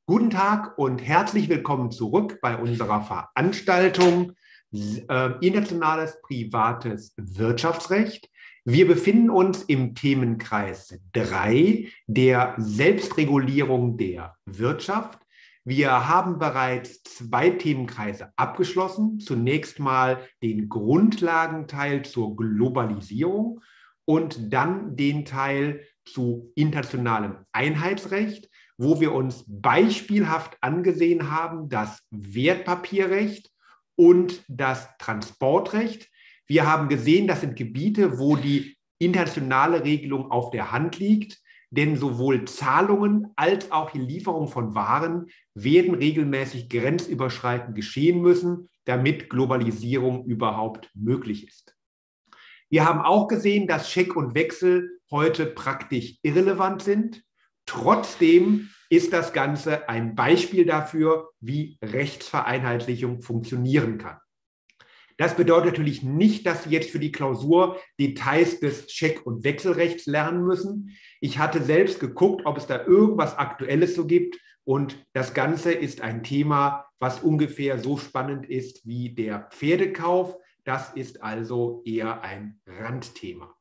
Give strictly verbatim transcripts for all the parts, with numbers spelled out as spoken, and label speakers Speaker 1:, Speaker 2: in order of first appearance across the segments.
Speaker 1: Guten Tag und herzlich willkommen zurück bei unserer Veranstaltung äh, Internationales privates Wirtschaftsrecht. Wir befinden uns im Themenkreis drei der Selbstregulierung der Wirtschaft. Wir haben bereits zwei Themenkreise abgeschlossen. Zunächst mal den Grundlagenteil zur Globalisierung und dann den Teil zu internationalem Einheitsrecht, wo wir uns beispielhaft angesehen haben, das Wertpapierrecht und das Transportrecht. Wir haben gesehen, das sind Gebiete, wo die internationale Regelung auf der Hand liegt, denn sowohl Zahlungen als auch die Lieferung von Waren werden regelmäßig grenzüberschreitend geschehen müssen, damit Globalisierung überhaupt möglich ist. Wir haben auch gesehen, dass Scheck und Wechsel heute praktisch irrelevant sind. Trotzdem ist das Ganze ein Beispiel dafür, wie Rechtsvereinheitlichung funktionieren kann. Das bedeutet natürlich nicht, dass Sie jetzt für die Klausur Details des Scheck- und Wechselrechts lernen müssen. Ich hatte selbst geguckt, ob es da irgendwas Aktuelles so gibt. Und das Ganze ist ein Thema, was ungefähr so spannend ist wie der Pferdekauf. Das ist also eher ein Randthema.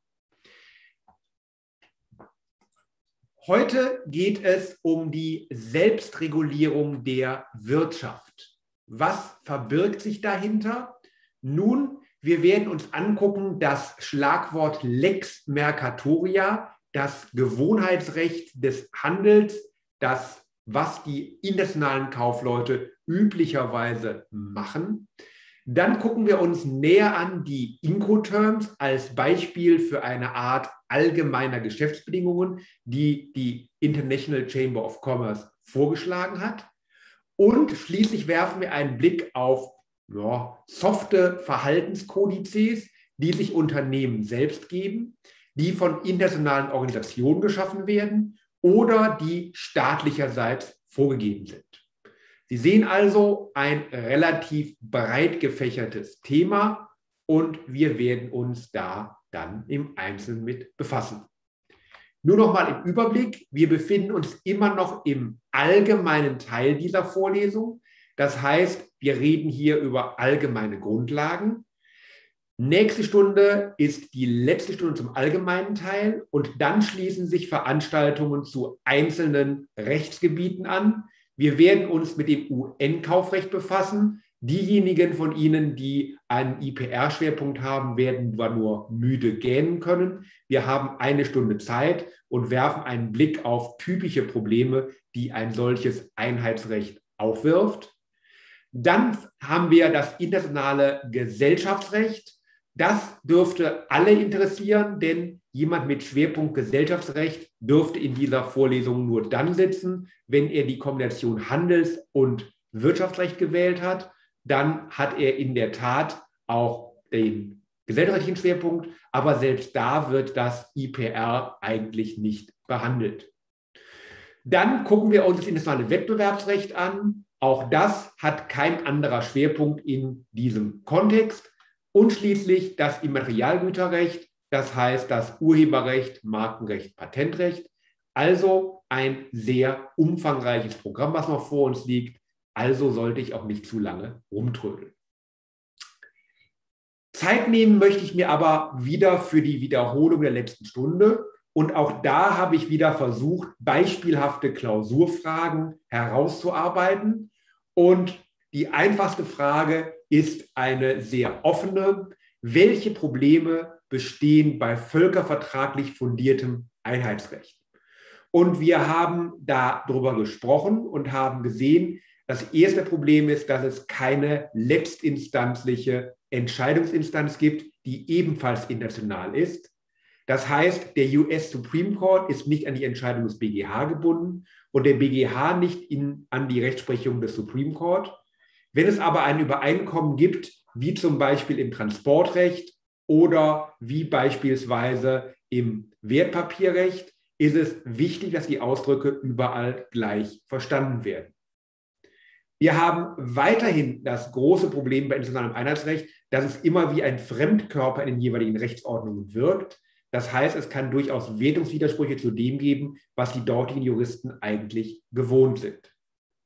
Speaker 1: Heute geht es um die Selbstregulierung der Wirtschaft. Was verbirgt sich dahinter? Nun, wir werden uns angucken, das Schlagwort Lex Mercatoria, das Gewohnheitsrecht des Handels, das, was die internationalen Kaufleute üblicherweise machen. Dann gucken wir uns näher an die Incoterms als Beispiel für eine Art allgemeiner Geschäftsbedingungen, die die International Chamber of Commerce vorgeschlagen hat. Und schließlich werfen wir einen Blick auf ja, softe Verhaltenskodizes, die sich Unternehmen selbst geben, die von internationalen Organisationen geschaffen werden oder die staatlicherseits vorgegeben sind. Sie sehen also ein relativ breit gefächertes Thema und wir werden uns da dann im Einzelnen mit befassen. Nur noch mal im Überblick, wir befinden uns immer noch im allgemeinen Teil dieser Vorlesung. Das heißt, wir reden hier über allgemeine Grundlagen. Nächste Stunde ist die letzte Stunde zum allgemeinen Teil und dann schließen sich Veranstaltungen zu einzelnen Rechtsgebieten an. Wir werden uns mit dem U N-Kaufrecht befassen. Diejenigen von Ihnen, die einen I P R-Schwerpunkt haben, werden zwar nur müde gähnen können. Wir haben eine Stunde Zeit und werfen einen Blick auf typische Probleme, die ein solches Einheitsrecht aufwirft. Dann haben wir das internationale Gesellschaftsrecht. Das dürfte alle interessieren, denn jemand mit Schwerpunkt Gesellschaftsrecht dürfte in dieser Vorlesung nur dann sitzen, wenn er die Kombination Handels- und Wirtschaftsrecht gewählt hat. Dann hat er in der Tat auch den gesellschaftsrechtlichen Schwerpunkt, aber selbst da wird das I P R eigentlich nicht behandelt. Dann gucken wir uns das internationale Wettbewerbsrecht an. Auch das hat kein anderer Schwerpunkt in diesem Kontext. Und schließlich das Immaterialgüterrecht, das heißt das Urheberrecht, Markenrecht, Patentrecht. Also ein sehr umfangreiches Programm, was noch vor uns liegt. Also sollte ich auch nicht zu lange rumtrödeln. Zeit nehmen möchte ich mir aber wieder für die Wiederholung der letzten Stunde. Und auch da habe ich wieder versucht, beispielhafte Klausurfragen herauszuarbeiten. Und die einfachste Frage ist eine sehr offene. Welche Probleme bestehen bei völkervertraglich fundiertem Einheitsrecht? Und wir haben darüber gesprochen und haben gesehen, das erste Problem ist, dass es keine letztinstanzliche Entscheidungsinstanz gibt, die ebenfalls international ist. Das heißt, der U S Supreme Court ist nicht an die Entscheidung des B G H gebunden und der B G H nicht in, an die Rechtsprechung des Supreme Court. Wenn es aber ein Übereinkommen gibt, wie zum Beispiel im Transportrecht oder wie beispielsweise im Wertpapierrecht, ist es wichtig, dass die Ausdrücke überall gleich verstanden werden. Wir haben weiterhin das große Problem bei internationalem Einheitsrecht, dass es immer wie ein Fremdkörper in den jeweiligen Rechtsordnungen wirkt. Das heißt, es kann durchaus Wertungswidersprüche zu dem geben, was die dortigen Juristen eigentlich gewohnt sind.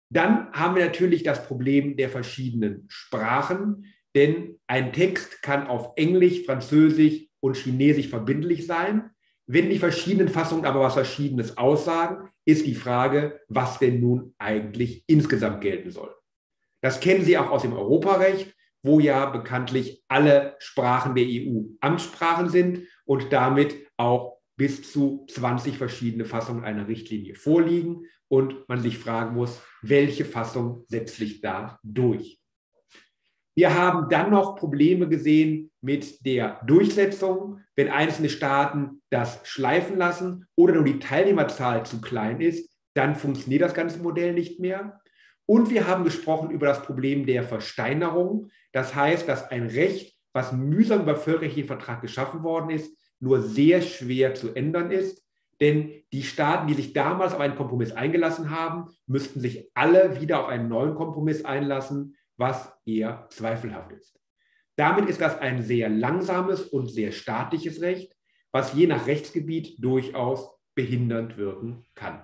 Speaker 1: Dann haben wir natürlich das Problem der verschiedenen Sprachen, denn ein Text kann auf Englisch, Französisch und Chinesisch verbindlich sein. Wenn die verschiedenen Fassungen aber was Verschiedenes aussagen, ist die Frage, was denn nun eigentlich insgesamt gelten soll. Das kennen Sie auch aus dem Europarecht, wo ja bekanntlich alle Sprachen der E U Amtssprachen sind und damit auch bis zu zwanzig verschiedene Fassungen einer Richtlinie vorliegen und man sich fragen muss, welche Fassung setzt sich da durch. Wir haben dann noch Probleme gesehen mit der Durchsetzung, wenn einzelne Staaten das schleifen lassen oder nur die Teilnehmerzahl zu klein ist, dann funktioniert das ganze Modell nicht mehr. Und wir haben gesprochen über das Problem der Versteinerung. Das heißt, dass ein Recht, was mühsam über völkerrechtlichen Vertrag geschaffen worden ist, nur sehr schwer zu ändern ist. Denn die Staaten, die sich damals auf einen Kompromiss eingelassen haben, müssten sich alle wieder auf einen neuen Kompromiss einlassen, was eher zweifelhaft ist. Damit ist das ein sehr langsames und sehr staatliches Recht, was je nach Rechtsgebiet durchaus behindernd wirken kann.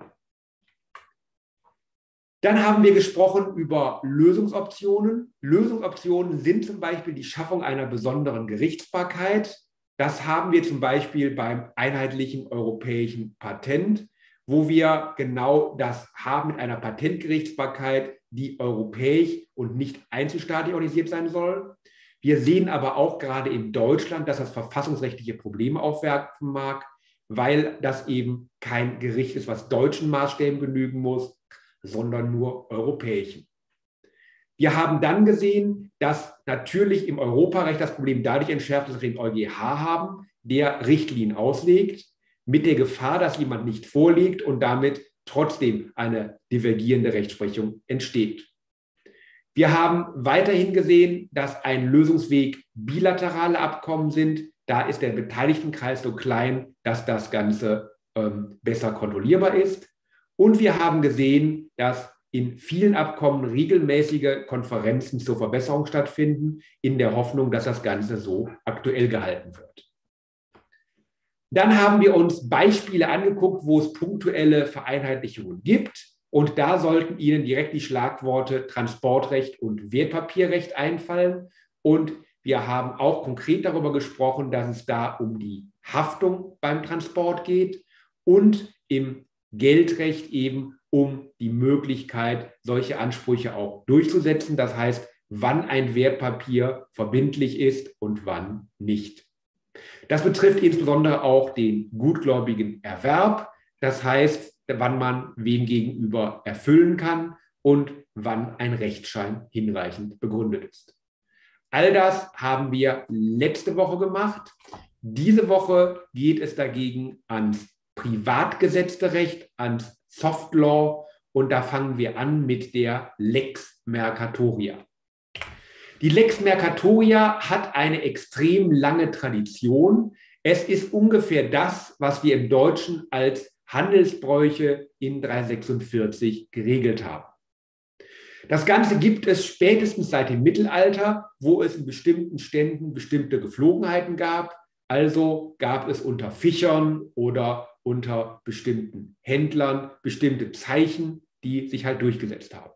Speaker 1: Dann haben wir gesprochen über Lösungsoptionen. Lösungsoptionen sind zum Beispiel die Schaffung einer besonderen Gerichtsbarkeit. Das haben wir zum Beispiel beim einheitlichen europäischen Patent, wo wir genau das haben mit einer Patentgerichtsbarkeit, die europäisch und nicht einzelstaatlich organisiert sein soll. Wir sehen aber auch gerade in Deutschland, dass das verfassungsrechtliche Probleme aufwerfen mag, weil das eben kein Gericht ist, was deutschen Maßstäben genügen muss, sondern nur europäischen. Wir haben dann gesehen, dass natürlich im Europarecht das Problem dadurch entschärft ist, dass wir den EuGH haben, der Richtlinien auslegt, mit der Gefahr, dass jemand nicht vorliegt und damit trotzdem eine divergierende Rechtsprechung entsteht. Wir haben weiterhin gesehen, dass ein Lösungsweg bilaterale Abkommen sind. Da ist der Beteiligtenkreis so klein, dass das Ganze ähm, besser kontrollierbar ist. Und wir haben gesehen, dass in vielen Abkommen regelmäßige Konferenzen zur Verbesserung stattfinden, in der Hoffnung, dass das Ganze so aktuell gehalten wird. Dann haben wir uns Beispiele angeguckt, wo es punktuelle Vereinheitlichungen gibt. Und da sollten Ihnen direkt die Schlagworte Transportrecht und Wertpapierrecht einfallen. Und wir haben auch konkret darüber gesprochen, dass es da um die Haftung beim Transport geht und im Geldrecht eben um die Möglichkeit, solche Ansprüche auch durchzusetzen. Das heißt, wann ein Wertpapier verbindlich ist und wann nicht. Das betrifft insbesondere auch den gutgläubigen Erwerb. Das heißt, wann man wem gegenüber erfüllen kann und wann ein Rechtsschein hinreichend begründet ist. All das haben wir letzte Woche gemacht. Diese Woche geht es dagegen ans privatgesetzte Recht, ans Soft Law und da fangen wir an mit der Lex Mercatoria. Die Lex Mercatoria hat eine extrem lange Tradition. Es ist ungefähr das, was wir im Deutschen als Handelsbräuche in dreihundertsechsundvierzig geregelt haben. Das Ganze gibt es spätestens seit dem Mittelalter, wo es in bestimmten Ständen bestimmte Gepflogenheiten gab. Also gab es unter Fischern oder unter bestimmten Händlern bestimmte Zeichen, die sich halt durchgesetzt haben.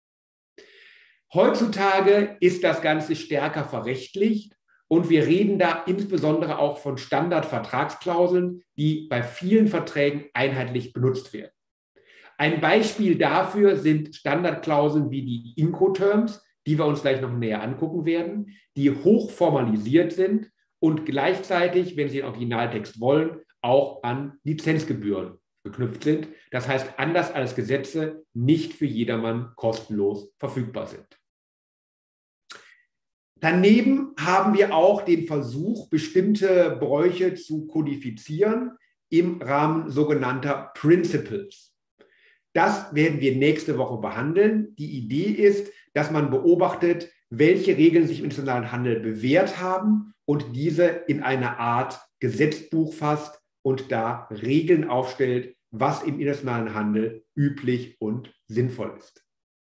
Speaker 1: Heutzutage ist das Ganze stärker verrechtlicht und wir reden da insbesondere auch von Standardvertragsklauseln, die bei vielen Verträgen einheitlich benutzt werden. Ein Beispiel dafür sind Standardklauseln wie die Incoterms, die wir uns gleich noch näher angucken werden, die hoch formalisiert sind und gleichzeitig, wenn Sie den Originaltext wollen, auch an Lizenzgebühren geknüpft sind. Das heißt, anders als Gesetze nicht für jedermann kostenlos verfügbar sind. Daneben haben wir auch den Versuch, bestimmte Bräuche zu kodifizieren im Rahmen sogenannter Principles. Das werden wir nächste Woche behandeln. Die Idee ist, dass man beobachtet, welche Regeln sich im internationalen Handel bewährt haben und diese in eine Art Gesetzbuch fasst und da Regeln aufstellt, was im internationalen Handel üblich und sinnvoll ist.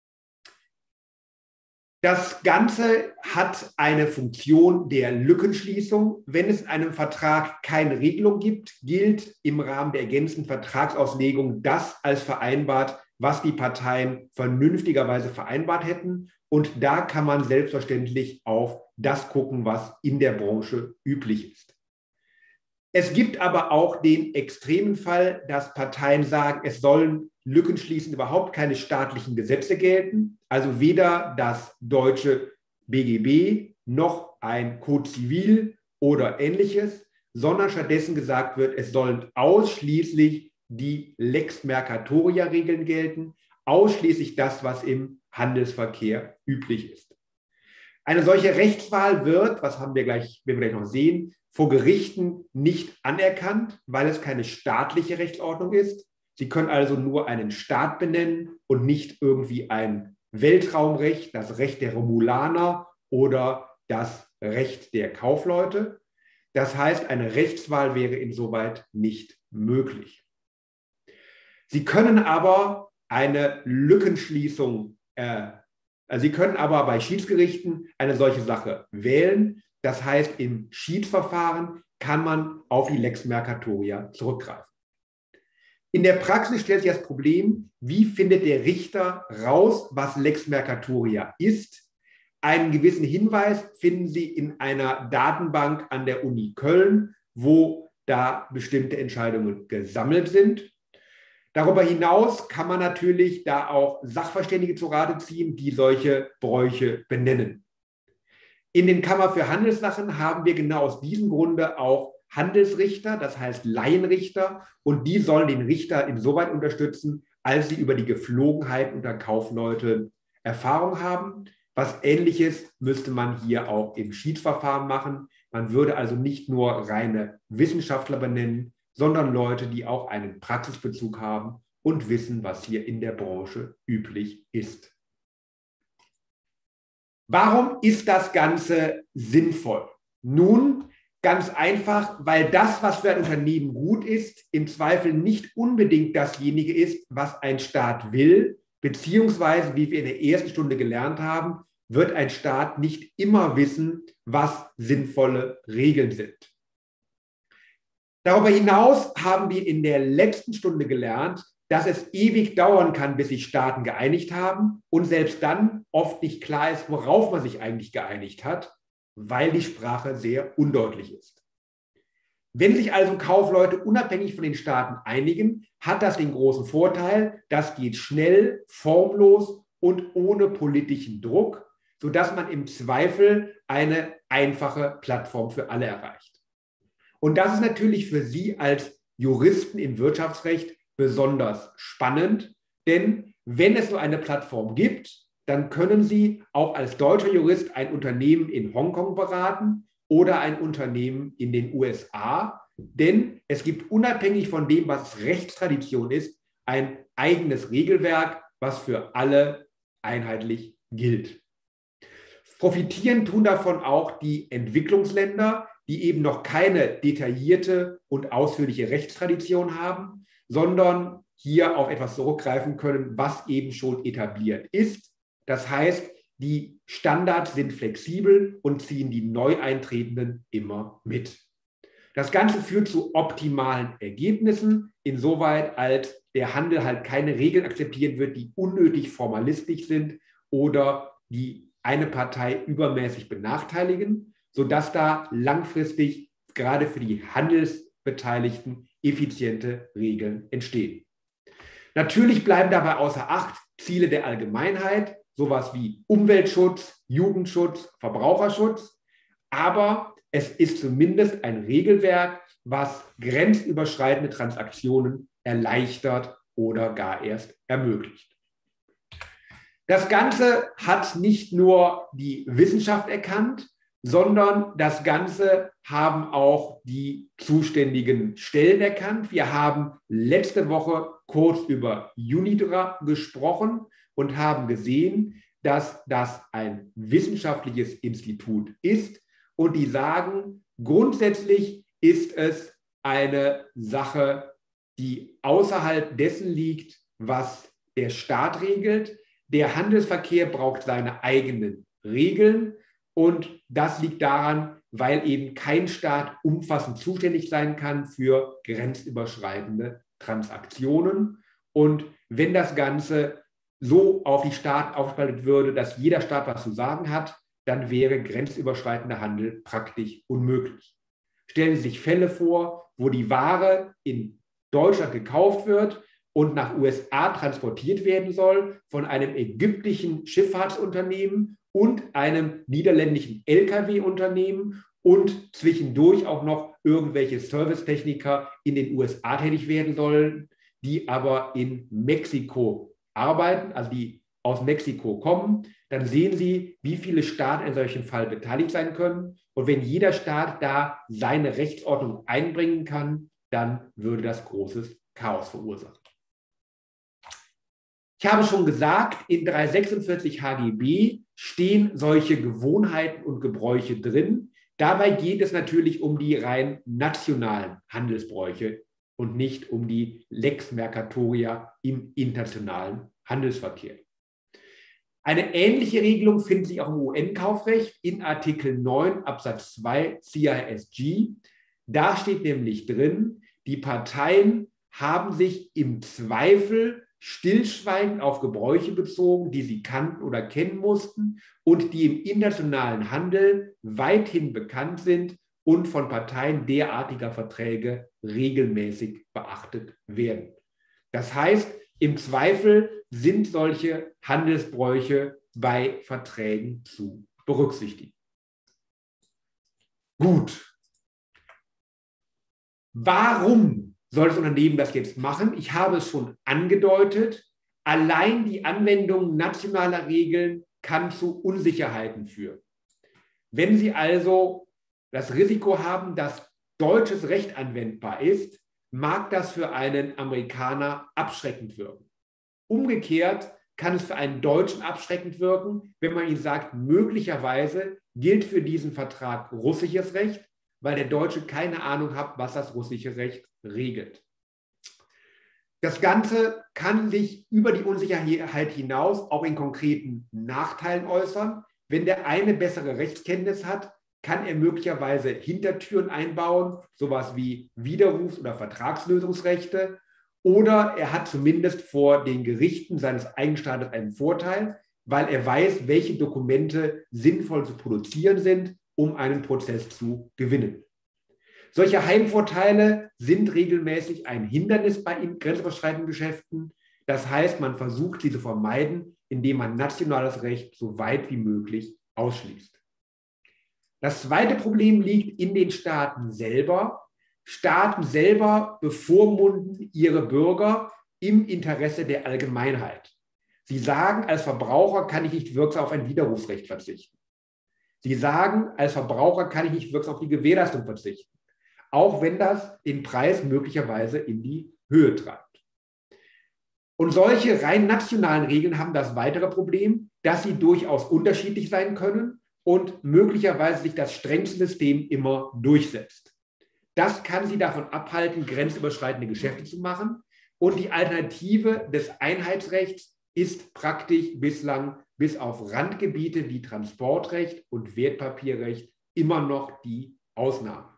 Speaker 1: Das Ganze hat eine Funktion der Lückenschließung. Wenn es in einem Vertrag keine Regelung gibt, gilt im Rahmen der ergänzenden Vertragsauslegung das als vereinbart was die Parteien vernünftigerweise vereinbart hätten. Und da kann man selbstverständlich auf das gucken, was in der Branche üblich ist. Es gibt aber auch den extremen Fall, dass Parteien sagen, es sollen lückenschließend überhaupt keine staatlichen Gesetze gelten, also weder das deutsche B G B noch ein Code Zivil oder ähnliches, sondern stattdessen gesagt wird, es sollen ausschließlich die Lex Mercatoria-Regeln gelten, ausschließlich das, was im Handelsverkehr üblich ist. Eine solche Rechtswahl wird, was haben wir gleich, werden wir gleich noch sehen, vor Gerichten nicht anerkannt, weil es keine staatliche Rechtsordnung ist. Sie können also nur einen Staat benennen und nicht irgendwie ein Weltraumrecht, das Recht der Romulaner oder das Recht der Kaufleute. Das heißt, eine Rechtswahl wäre insoweit nicht möglich. Sie können aber eine Lückenschließung, äh, also Sie können aber bei Schiedsgerichten eine solche Sache wählen. Das heißt, im Schiedsverfahren kann man auf die Lex Mercatoria zurückgreifen. In der Praxis stellt sich das Problem, wie findet der Richter raus, was Lex Mercatoria ist? Einen gewissen Hinweis finden Sie in einer Datenbank an der Uni Köln, wo da bestimmte Entscheidungen gesammelt sind. Darüber hinaus kann man natürlich da auch Sachverständige zu Rate ziehen, die solche Bräuche benennen. In den Kammern für Handelssachen haben wir genau aus diesem Grunde auch Handelsrichter, das heißt Laienrichter, und die sollen den Richter insoweit unterstützen, als sie über die Geflogenheiten unter Kaufleuten Erfahrung haben. Was Ähnliches müsste man hier auch im Schiedsverfahren machen. Man würde also nicht nur reine Wissenschaftler benennen, sondern Leute, die auch einen Praxisbezug haben und wissen, was hier in der Branche üblich ist. Warum ist das Ganze sinnvoll? Nun, ganz einfach, weil das, was für ein Unternehmen gut ist, im Zweifel nicht unbedingt dasjenige ist, was ein Staat will, beziehungsweise, wie wir in der ersten Stunde gelernt haben, wird ein Staat nicht immer wissen, was sinnvolle Regeln sind. Darüber hinaus haben wir in der letzten Stunde gelernt, dass es ewig dauern kann, bis sich Staaten geeinigt haben und selbst dann oft nicht klar ist, worauf man sich eigentlich geeinigt hat, weil die Sprache sehr undeutlich ist. Wenn sich also Kaufleute unabhängig von den Staaten einigen, hat das den großen Vorteil, das geht schnell, formlos und ohne politischen Druck, sodass man im Zweifel eine einfache Plattform für alle erreicht. Und das ist natürlich für Sie als Juristen im Wirtschaftsrecht besonders spannend, denn wenn es so eine Plattform gibt, dann können Sie auch als deutscher Jurist ein Unternehmen in Hongkong beraten oder ein Unternehmen in den U S A, denn es gibt unabhängig von dem, was Rechtstradition ist, ein eigenes Regelwerk, was für alle einheitlich gilt. Profitieren tun davon auch die Entwicklungsländer, die eben noch keine detaillierte und ausführliche Rechtstradition haben, sondern hier auf etwas zurückgreifen können, was eben schon etabliert ist. Das heißt, die Standards sind flexibel und ziehen die Neueintretenden immer mit. Das Ganze führt zu optimalen Ergebnissen, insoweit als der Handel halt keine Regeln akzeptieren wird, die unnötig formalistisch sind oder die eine Partei übermäßig benachteiligen, sodass da langfristig gerade für die Handelsbeteiligten effiziente Regeln entstehen. Natürlich bleiben dabei außer Acht Ziele der Allgemeinheit, sowas wie Umweltschutz, Jugendschutz, Verbraucherschutz, aber es ist zumindest ein Regelwerk, was grenzüberschreitende Transaktionen erleichtert oder gar erst ermöglicht. Das Ganze hat nicht nur die Wissenschaft erkannt, sondern das Ganze haben auch die zuständigen Stellen erkannt. Wir haben letzte Woche kurz über UNIDRA gesprochen und haben gesehen, dass das ein wissenschaftliches Institut ist und die sagen, grundsätzlich ist es eine Sache, die außerhalb dessen liegt, was der Staat regelt. Der Handelsverkehr braucht seine eigenen Regeln. Und das liegt daran, weil eben kein Staat umfassend zuständig sein kann für grenzüberschreitende Transaktionen. Und wenn das Ganze so auf die Staaten aufgespaltet würde, dass jeder Staat was zu sagen hat, dann wäre grenzüberschreitender Handel praktisch unmöglich. Stellen Sie sich Fälle vor, wo die Ware in Deutschland gekauft wird und nach U S A transportiert werden soll von einem ägyptischen Schifffahrtsunternehmen und einem niederländischen L K W-Unternehmen und zwischendurch auch noch irgendwelche Servicetechniker in den U S A tätig werden sollen, die aber in Mexiko arbeiten, also die aus Mexiko kommen. Dann sehen Sie, wie viele Staaten in solchen Fall beteiligt sein können. Und wenn jeder Staat da seine Rechtsordnung einbringen kann, dann würde das großes Chaos verursachen. Ich habe schon gesagt, in dreihundertsechsundvierzig H G B stehen solche Gewohnheiten und Gebräuche drin. Dabei geht es natürlich um die rein nationalen Handelsbräuche und nicht um die Lex Mercatoria im internationalen Handelsverkehr. Eine ähnliche Regelung findet sich auch im U N-Kaufrecht in Artikel neun Absatz zwei C I S G. Da steht nämlich drin, die Parteien haben sich im Zweifel stillschweigend auf Gebräuche bezogen, die sie kannten oder kennen mussten und die im internationalen Handel weithin bekannt sind und von Parteien derartiger Verträge regelmäßig beachtet werden. Das heißt, im Zweifel sind solche Handelsbräuche bei Verträgen zu berücksichtigen. Gut. Warum soll das Unternehmen das jetzt machen? Ich habe es schon angedeutet. Allein die Anwendung nationaler Regeln kann zu Unsicherheiten führen. Wenn Sie also das Risiko haben, dass deutsches Recht anwendbar ist, mag das für einen Amerikaner abschreckend wirken. Umgekehrt kann es für einen Deutschen abschreckend wirken, wenn man ihm sagt, möglicherweise gilt für diesen Vertrag russisches Recht, weil der Deutsche keine Ahnung hat, was das russische Recht regelt. Das Ganze kann sich über die Unsicherheit hinaus auch in konkreten Nachteilen äußern. Wenn der eine bessere Rechtskenntnis hat, kann er möglicherweise Hintertüren einbauen, sowas wie Widerrufs- oder Vertragslösungsrechte. Oder er hat zumindest vor den Gerichten seines eigenen Staates einen Vorteil, weil er weiß, welche Dokumente sinnvoll zu produzieren sind, um einen Prozess zu gewinnen. Solche Heimvorteile sind regelmäßig ein Hindernis bei grenzüberschreitenden Geschäften. Das heißt, man versucht, sie zu vermeiden, indem man nationales Recht so weit wie möglich ausschließt. Das zweite Problem liegt in den Staaten selber. Staaten selber bevormunden ihre Bürger im Interesse der Allgemeinheit. Sie sagen, als Verbraucher kann ich nicht wirksam auf ein Widerrufsrecht verzichten. Sie sagen, als Verbraucher kann ich nicht wirksam auf die Gewährleistung verzichten, auch wenn das den Preis möglicherweise in die Höhe treibt. Und solche rein nationalen Regeln haben das weitere Problem, dass sie durchaus unterschiedlich sein können und möglicherweise sich das strengste System immer durchsetzt. Das kann sie davon abhalten, grenzüberschreitende Geschäfte zu machen. Und die Alternative des Einheitsrechts ist praktisch bislang bis auf Randgebiete wie Transportrecht und Wertpapierrecht immer noch die Ausnahme.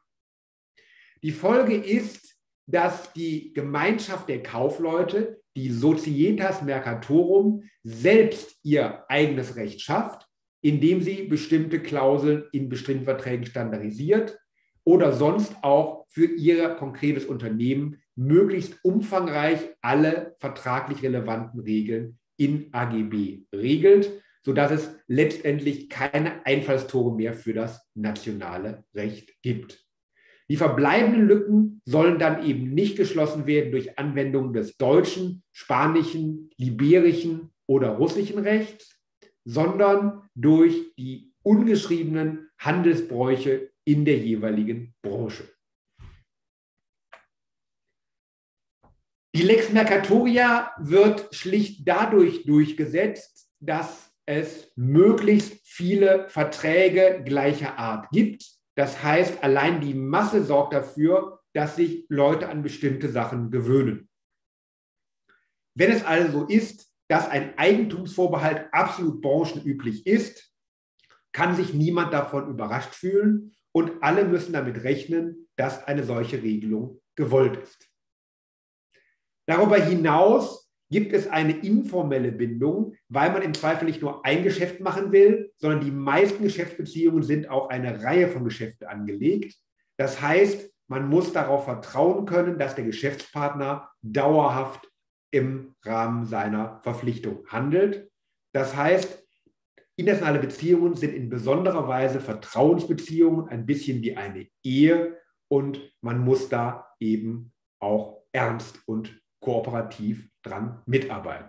Speaker 1: Die Folge ist, dass die Gemeinschaft der Kaufleute, die Societas Mercatorum, selbst ihr eigenes Recht schafft, indem sie bestimmte Klauseln in bestimmten Verträgen standardisiert oder sonst auch für ihr konkretes Unternehmen möglichst umfangreich alle vertraglich relevanten Regeln in A G B regelt, sodass es letztendlich keine Einfallstore mehr für das nationale Recht gibt. Die verbleibenden Lücken sollen dann eben nicht geschlossen werden durch Anwendung des deutschen, spanischen, liberischen oder russischen Rechts, sondern durch die ungeschriebenen Handelsbräuche in der jeweiligen Branche. Die Lex Mercatoria wird schlicht dadurch durchgesetzt, dass es möglichst viele Verträge gleicher Art gibt. Das heißt, allein die Masse sorgt dafür, dass sich Leute an bestimmte Sachen gewöhnen. Wenn es also so ist, dass ein Eigentumsvorbehalt absolut branchenüblich ist, kann sich niemand davon überrascht fühlen und alle müssen damit rechnen, dass eine solche Regelung gewollt ist. Darüber hinaus gibt es eine informelle Bindung, weil man im Zweifel nicht nur ein Geschäft machen will, sondern die meisten Geschäftsbeziehungen sind auf eine Reihe von Geschäften angelegt. Das heißt, man muss darauf vertrauen können, dass der Geschäftspartner dauerhaft im Rahmen seiner Verpflichtung handelt. Das heißt, internationale Beziehungen sind in besonderer Weise Vertrauensbeziehungen, ein bisschen wie eine Ehe, und man muss da eben auch ernst und kooperativ dran mitarbeiten.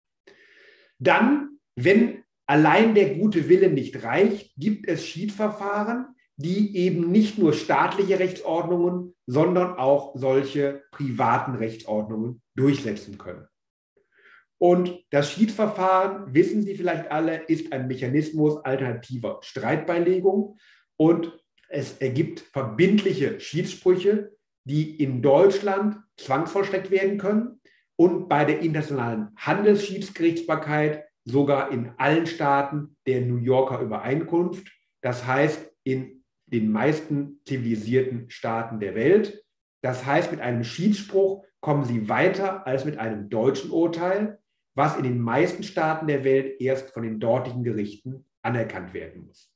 Speaker 1: Dann, wenn allein der gute Wille nicht reicht, gibt es Schiedsverfahren, die eben nicht nur staatliche Rechtsordnungen, sondern auch solche privaten Rechtsordnungen durchsetzen können. Und das Schiedsverfahren, wissen Sie vielleicht alle, ist ein Mechanismus alternativer Streitbeilegung, und es ergibt verbindliche Schiedssprüche, die in Deutschland zwangsvollstreckt werden können und bei der internationalen Handelsschiedsgerichtsbarkeit sogar in allen Staaten der New Yorker Übereinkunft, das heißt in den meisten zivilisierten Staaten der Welt. Das heißt, mit einem Schiedsspruch kommen Sie weiter als mit einem deutschen Urteil, was in den meisten Staaten der Welt erst von den dortigen Gerichten anerkannt werden muss.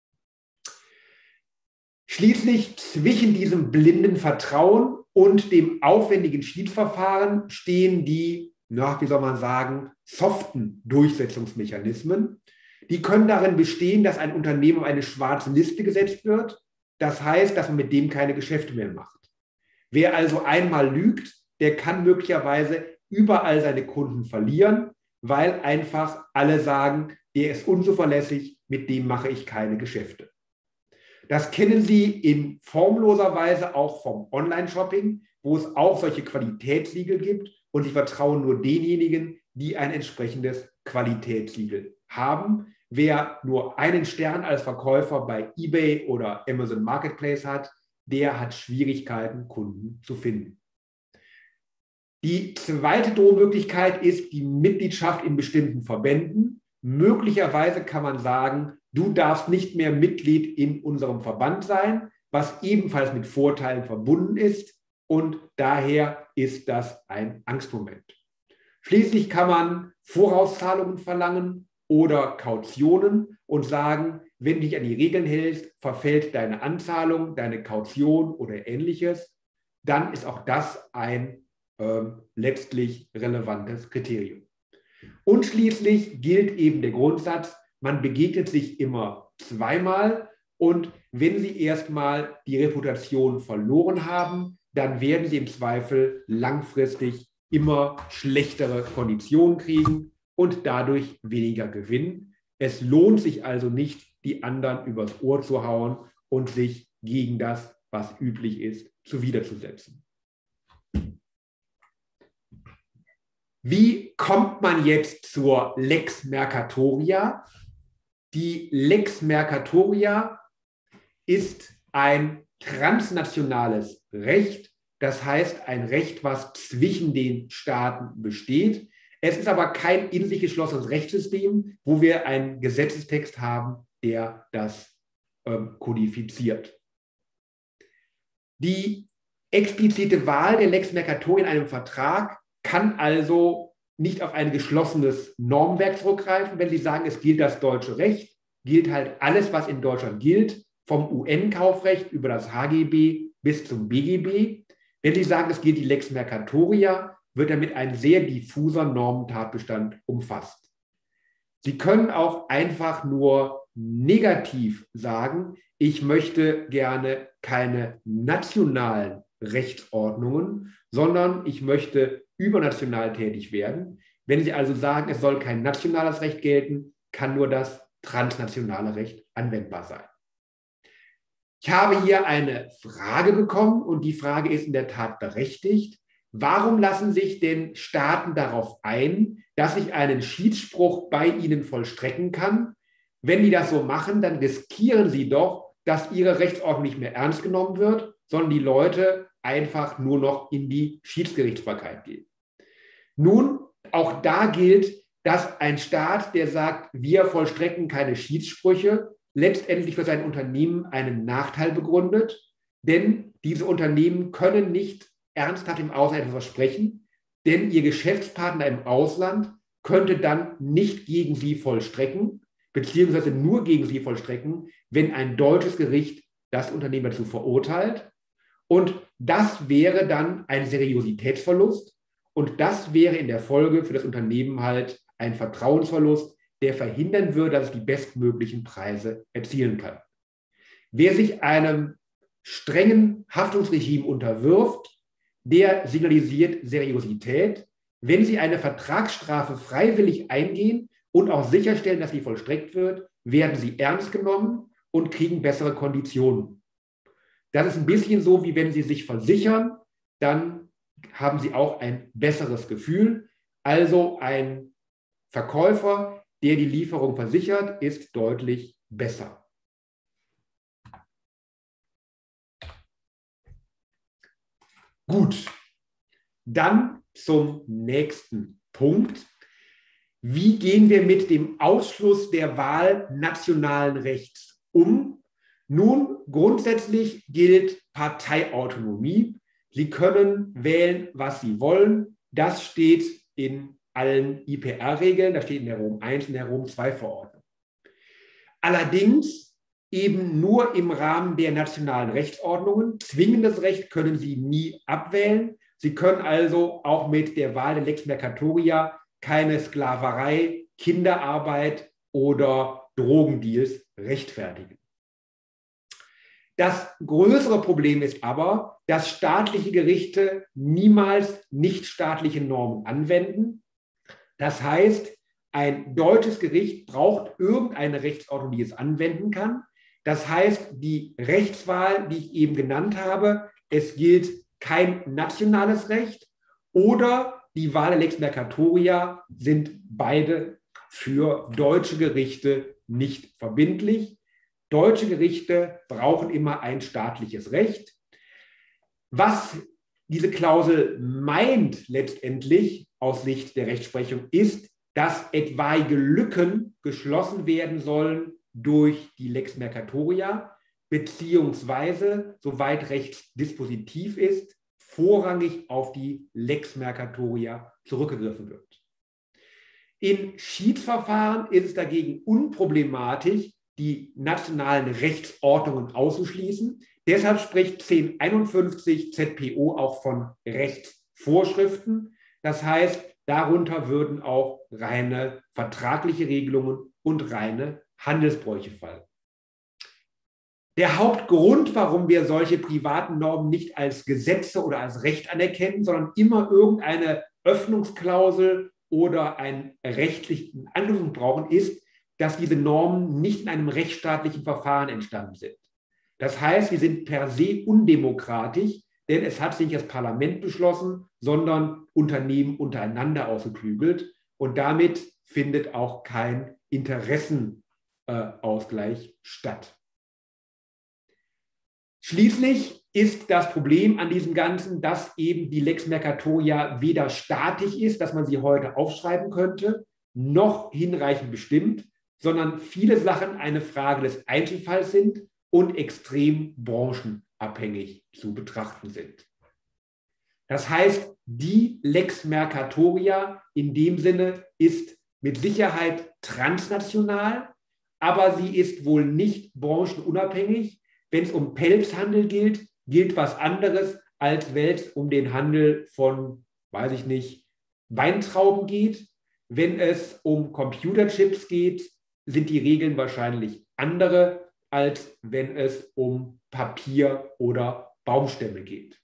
Speaker 1: Schließlich zwischen diesem blinden Vertrauen und dem aufwendigen Schiedsverfahren stehen die, na, wie soll man sagen, soften Durchsetzungsmechanismen. Die können darin bestehen, dass ein Unternehmen auf eine schwarze Liste gesetzt wird. Das heißt, dass man mit dem keine Geschäfte mehr macht. Wer also einmal lügt, der kann möglicherweise überall seine Kunden verlieren, weil einfach alle sagen, der ist unzuverlässig, mit dem mache ich keine Geschäfte. Das kennen Sie in formloser Weise auch vom Online-Shopping, wo es auch solche Qualitätssiegel gibt, und Sie vertrauen nur denjenigen, die ein entsprechendes Qualitätssiegel haben. Wer nur einen Stern als Verkäufer bei eBay oder Amazon Marketplace hat, der hat Schwierigkeiten, Kunden zu finden. Die zweite Drohmöglichkeit ist die Mitgliedschaft in bestimmten Verbänden. Möglicherweise kann man sagen, du darfst nicht mehr Mitglied in unserem Verband sein, was ebenfalls mit Vorteilen verbunden ist, und daher ist das ein Angstmoment. Schließlich kann man Vorauszahlungen verlangen oder Kautionen und sagen, wenn du dich an die Regeln hältst, verfällt deine Anzahlung, deine Kaution oder Ähnliches, dann ist auch das ein ähm, letztlich relevantes Kriterium. Und schließlich gilt eben der Grundsatz, man begegnet sich immer zweimal, und wenn Sie erstmal die Reputation verloren haben, dann werden Sie im Zweifel langfristig immer schlechtere Konditionen kriegen und dadurch weniger gewinnen. Es lohnt sich also nicht, die anderen übers Ohr zu hauen und sich gegen das, was üblich ist, zuwiderzusetzen. Wie kommt man jetzt zur Lex Mercatoria? Die Lex Mercatoria ist ein transnationales Recht, das heißt ein Recht, was zwischen den Staaten besteht. Es ist aber kein in sich geschlossenes Rechtssystem, wo wir einen Gesetzestext haben, der das ähm, kodifiziert. Die explizite Wahl der Lex Mercatoria in einem Vertrag kann also nicht auf ein geschlossenes Normwerk zurückgreifen. Wenn Sie sagen, es gilt das deutsche Recht, gilt halt alles, was in Deutschland gilt, vom U N-Kaufrecht über das H G B bis zum B G B. Wenn Sie sagen, es gilt die Lex Mercatoria, wird damit ein sehr diffuser Normentatbestand umfasst. Sie können auch einfach nur negativ sagen, ich möchte gerne keine nationalen Rechtsordnungen, sondern ich möchte übernational tätig werden. Wenn Sie also sagen, es soll kein nationales Recht gelten, kann nur das transnationale Recht anwendbar sein. Ich habe hier eine Frage bekommen, und die Frage ist in der Tat berechtigt. Warum lassen sich denn Staaten darauf ein, dass ich einen Schiedsspruch bei ihnen vollstrecken kann? Wenn die das so machen, dann riskieren sie doch, dass ihre Rechtsordnung nicht mehr ernst genommen wird, sondern die Leute einfach nur noch in die Schiedsgerichtsbarkeit gehen. Nun, auch da gilt, dass ein Staat, der sagt, wir vollstrecken keine Schiedssprüche, letztendlich für sein Unternehmen einen Nachteil begründet, denn diese Unternehmen können nicht ernsthaft im Ausland etwas versprechen, denn Ihr Geschäftspartner im Ausland könnte dann nicht gegen Sie vollstrecken, beziehungsweise nur gegen Sie vollstrecken, wenn ein deutsches Gericht das Unternehmen dazu verurteilt. Und das wäre dann ein Seriositätsverlust und das wäre in der Folge für das Unternehmen halt ein Vertrauensverlust, der verhindern würde, dass es die bestmöglichen Preise erzielen kann. Wer sich einem strengen Haftungsregime unterwirft, der signalisiert Seriosität. Wenn Sie eine Vertragsstrafe freiwillig eingehen und auch sicherstellen, dass sie vollstreckt wird, werden Sie ernst genommen und kriegen bessere Konditionen. Das ist ein bisschen so, wie wenn Sie sich versichern, dann haben Sie auch ein besseres Gefühl. Also ein Verkäufer, der die Lieferung versichert, ist deutlich besser. Gut, dann zum nächsten Punkt. Wie gehen wir mit dem Ausschluss der Wahl nationalen Rechts um? Nun, grundsätzlich gilt Parteiautonomie. Sie können wählen, was Sie wollen. Das steht in allen I P R-Regeln, das steht in der Rom eins und der Rom zwei Verordnung. Allerdings eben nur im Rahmen der nationalen Rechtsordnungen. Zwingendes Recht können Sie nie abwählen. Sie können also auch mit der Wahl der Lex Mercatoria keine Sklaverei, Kinderarbeit oder Drogendeals rechtfertigen. Das größere Problem ist aber, dass staatliche Gerichte niemals nichtstaatliche Normen anwenden. Das heißt, ein deutsches Gericht braucht irgendeine Rechtsordnung, die es anwenden kann. Das heißt, die Rechtswahl, die ich eben genannt habe, es gilt kein nationales Recht oder die Wahl der Lex Mercatoria sind beide für deutsche Gerichte nicht verbindlich. Deutsche Gerichte brauchen immer ein staatliches Recht. Was diese Klausel meint letztendlich aus Sicht der Rechtsprechung ist, dass etwaige Lücken geschlossen werden sollen durch die Lex Mercatoria, beziehungsweise, soweit rechtsdispositiv ist, vorrangig auf die Lex Mercatoria zurückgegriffen wird. In Schiedsverfahren ist es dagegen unproblematisch, die nationalen Rechtsordnungen auszuschließen. Deshalb spricht zehn einundfünfzig Z P O auch von Rechtsvorschriften. Das heißt, darunter würden auch reine vertragliche Regelungen und reine Handelsbräuche fallen. Der Hauptgrund, warum wir solche privaten Normen nicht als Gesetze oder als Recht anerkennen, sondern immer irgendeine Öffnungsklausel oder einen rechtlichen Anwendung brauchen, ist, dass diese Normen nicht in einem rechtsstaatlichen Verfahren entstanden sind. Das heißt, sie sind per se undemokratisch, denn es hat sich nicht das Parlament beschlossen, sondern Unternehmen untereinander ausgeklügelt. Und damit findet auch kein Interessenausgleich statt. Schließlich ist das Problem an diesem Ganzen, dass eben die Lex Mercatoria weder statisch ist, dass man sie heute aufschreiben könnte, noch hinreichend bestimmt, sondern viele Sachen eine Frage des Einzelfalls sind und extrem branchenabhängig zu betrachten sind. Das heißt, die Lex Mercatoria in dem Sinne ist mit Sicherheit transnational, aber sie ist wohl nicht branchenunabhängig. Wenn es um Pelzhandel geht, gilt was anderes, als wenn es um den Handel von, weiß ich nicht, Weintrauben geht. Wenn es um Computerchips geht, sind die Regeln wahrscheinlich andere, als wenn es um Papier oder Baumstämme geht.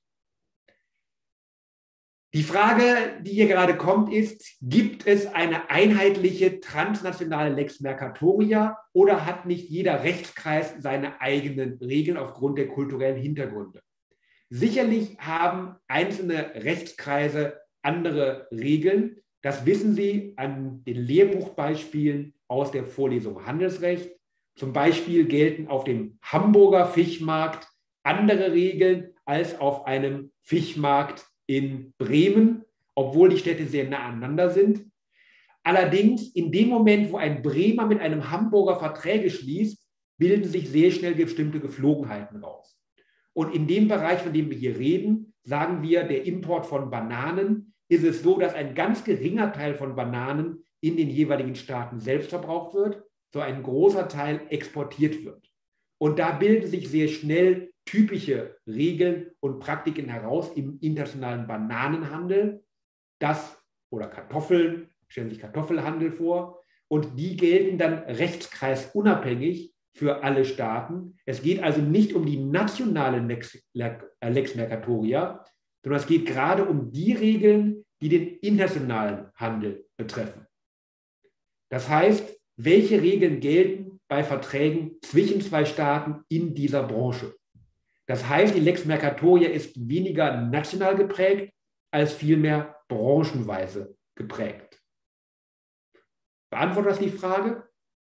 Speaker 1: Die Frage, die hier gerade kommt, ist, gibt es eine einheitliche transnationale Lex Mercatoria oder hat nicht jeder Rechtskreis seine eigenen Regeln aufgrund der kulturellen Hintergründe? Sicherlich haben einzelne Rechtskreise andere Regeln. Das wissen Sie an den Lehrbuchbeispielen aus der Vorlesung Handelsrecht. Zum Beispiel gelten auf dem Hamburger Fischmarkt andere Regeln als auf einem Fischmarkt in Bremen, obwohl die Städte sehr nah aneinander sind. Allerdings, in dem Moment, wo ein Bremer mit einem Hamburger Verträge schließt, bilden sich sehr schnell bestimmte Geflogenheiten raus. Und in dem Bereich, von dem wir hier reden, sagen wir, der Import von Bananen ist es so, dass ein ganz geringer Teil von Bananen in den jeweiligen Staaten selbst verbraucht wird, so ein großer Teil exportiert wird. Und da bilden sich sehr schnell typische Regeln und Praktiken heraus im internationalen Bananenhandel, das oder Kartoffeln, stellen sich Kartoffelhandel vor, und die gelten dann rechtskreisunabhängig für alle Staaten. Es geht also nicht um die nationalen Lex, Lex Mercatoria, sondern es geht gerade um die Regeln, die den internationalen Handel betreffen. Das heißt, welche Regeln gelten bei Verträgen zwischen zwei Staaten in dieser Branche? Das heißt, die Lex Mercatoria ist weniger national geprägt, als vielmehr branchenweise geprägt. Beantwortet das die Frage?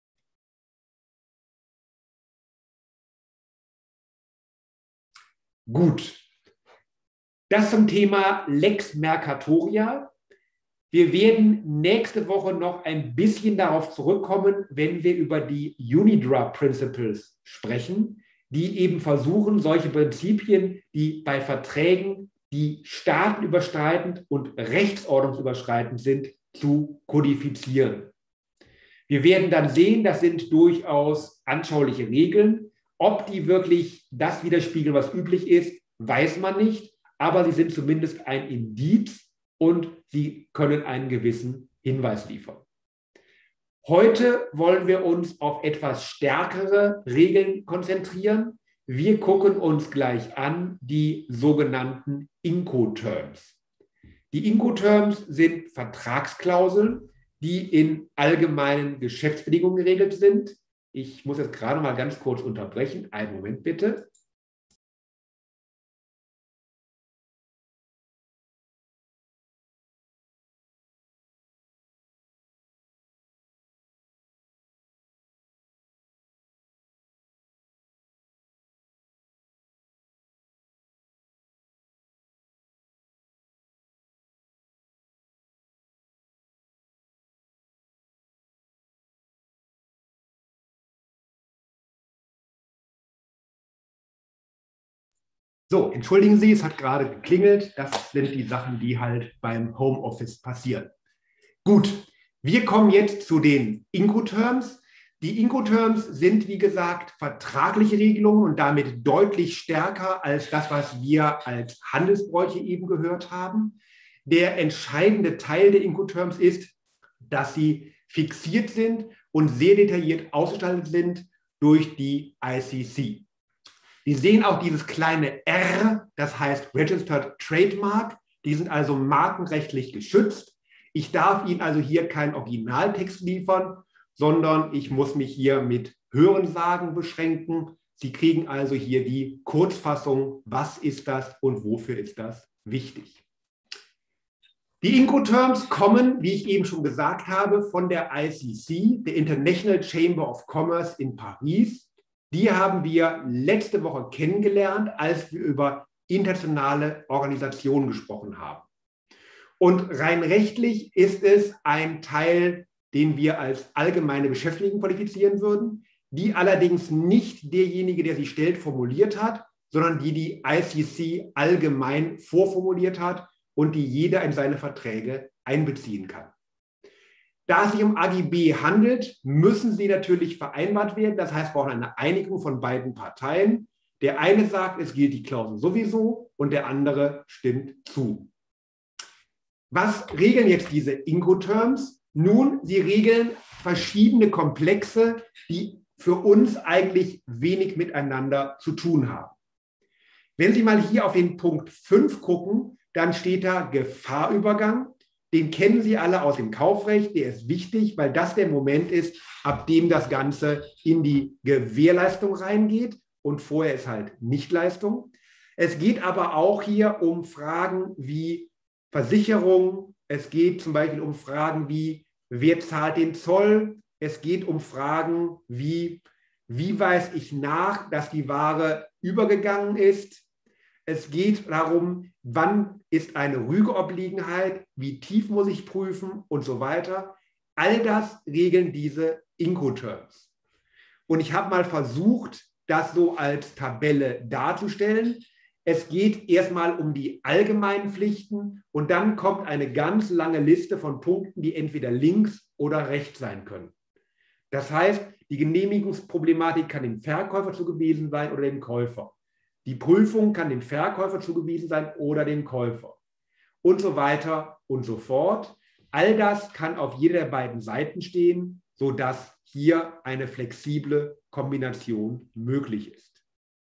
Speaker 1: Gut. Das zum Thema Lex Mercatoria. Wir werden nächste Woche noch ein bisschen darauf zurückkommen, wenn wir über die UNIDROIT Principles sprechen, die eben versuchen, solche Prinzipien, die bei Verträgen, die staatenüberschreitend und rechtsordnungsüberschreitend sind, zu kodifizieren. Wir werden dann sehen, das sind durchaus anschauliche Regeln. Ob die wirklich das widerspiegeln, was üblich ist, weiß man nicht, aber sie sind zumindest ein Indiz und sie können einen gewissen Hinweis liefern. Heute wollen wir uns auf etwas stärkere Regeln konzentrieren. Wir gucken uns gleich an die sogenannten Incoterms. Die Incoterms sind Vertragsklauseln, die in allgemeinen Geschäftsbedingungen geregelt sind. Ich muss jetzt gerade mal ganz kurz unterbrechen. Einen Moment bitte. So, entschuldigen Sie, es hat gerade geklingelt. Das sind die Sachen, die halt beim Homeoffice passieren. Gut, wir kommen jetzt zu den Incoterms. Die Incoterms sind, wie gesagt, vertragliche Regelungen und damit deutlich stärker als das, was wir als Handelsbräuche eben gehört haben. Der entscheidende Teil der Incoterms ist, dass sie fixiert sind und sehr detailliert ausgestaltet sind durch die I C C. Sie sehen auch dieses kleine R, das heißt Registered Trademark. Die sind also markenrechtlich geschützt. Ich darf Ihnen also hier keinen Originaltext liefern, sondern ich muss mich hier mit Hörensagen beschränken. Sie kriegen also hier die Kurzfassung, was ist das und wofür ist das wichtig. Die Incoterms kommen, wie ich eben schon gesagt habe, von der I C C, der International Chamber of Commerce in Paris. Die haben wir letzte Woche kennengelernt, als wir über internationale Organisationen gesprochen haben. Und rein rechtlich ist es ein Teil, den wir als allgemeine Beschäftigten qualifizieren würden, die allerdings nicht derjenige, der sie stellt, formuliert hat, sondern die die I C C allgemein vorformuliert hat und die jeder in seine Verträge einbeziehen kann. Da es sich um A G B handelt, müssen sie natürlich vereinbart werden. Das heißt, wir brauchen eine Einigung von beiden Parteien. Der eine sagt, es gilt die Klausel sowieso und der andere stimmt zu. Was regeln jetzt diese Incoterms? Nun, sie regeln verschiedene Komplexe, die für uns eigentlich wenig miteinander zu tun haben. Wenn Sie mal hier auf den Punkt fünf gucken, dann steht da Gefahrübergang. Den kennen Sie alle aus dem Kaufrecht, der ist wichtig, weil das der Moment ist, ab dem das Ganze in die Gewährleistung reingeht und vorher ist halt Nichtleistung. Es geht aber auch hier um Fragen wie Versicherung, es geht zum Beispiel um Fragen wie, wer zahlt den Zoll, es geht um Fragen wie, wie weiß ich nach, dass die Ware übergegangen ist. Es geht darum, wann ist eine Rügeobliegenheit, wie tief muss ich prüfen und so weiter. All das regeln diese Incoterms. Und ich habe mal versucht, das so als Tabelle darzustellen. Es geht erstmal um die allgemeinen Pflichten und dann kommt eine ganz lange Liste von Punkten, die entweder links oder rechts sein können. Das heißt, die Genehmigungsproblematik kann dem Verkäufer zugewiesen sein oder dem Käufer. Die Prüfung kann dem Verkäufer zugewiesen sein oder dem Käufer. Und so weiter und so fort. All das kann auf jeder der beiden Seiten stehen, sodass hier eine flexible Kombination möglich ist.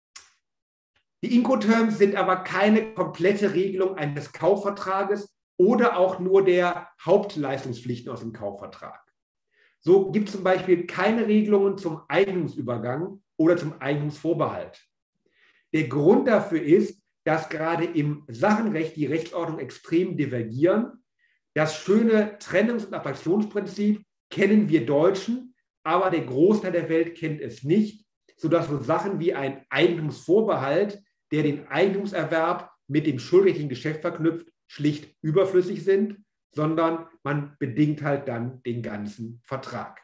Speaker 1: Die Incoterms sind aber keine komplette Regelung eines Kaufvertrages oder auch nur der Hauptleistungspflichten aus dem Kaufvertrag. So gibt es zum Beispiel keine Regelungen zum Eignungsübergang oder zum Eignungsvorbehalt. Der Grund dafür ist, dass gerade im Sachenrecht die Rechtsordnungen extrem divergieren. Das schöne Trennungs- und Abstraktionsprinzip kennen wir Deutschen, aber der Großteil der Welt kennt es nicht, sodass so Sachen wie ein Eigentumsvorbehalt, der den Eigentumserwerb mit dem schuldrechtlichen Geschäft verknüpft, schlicht überflüssig sind, sondern man bedingt halt dann den ganzen Vertrag.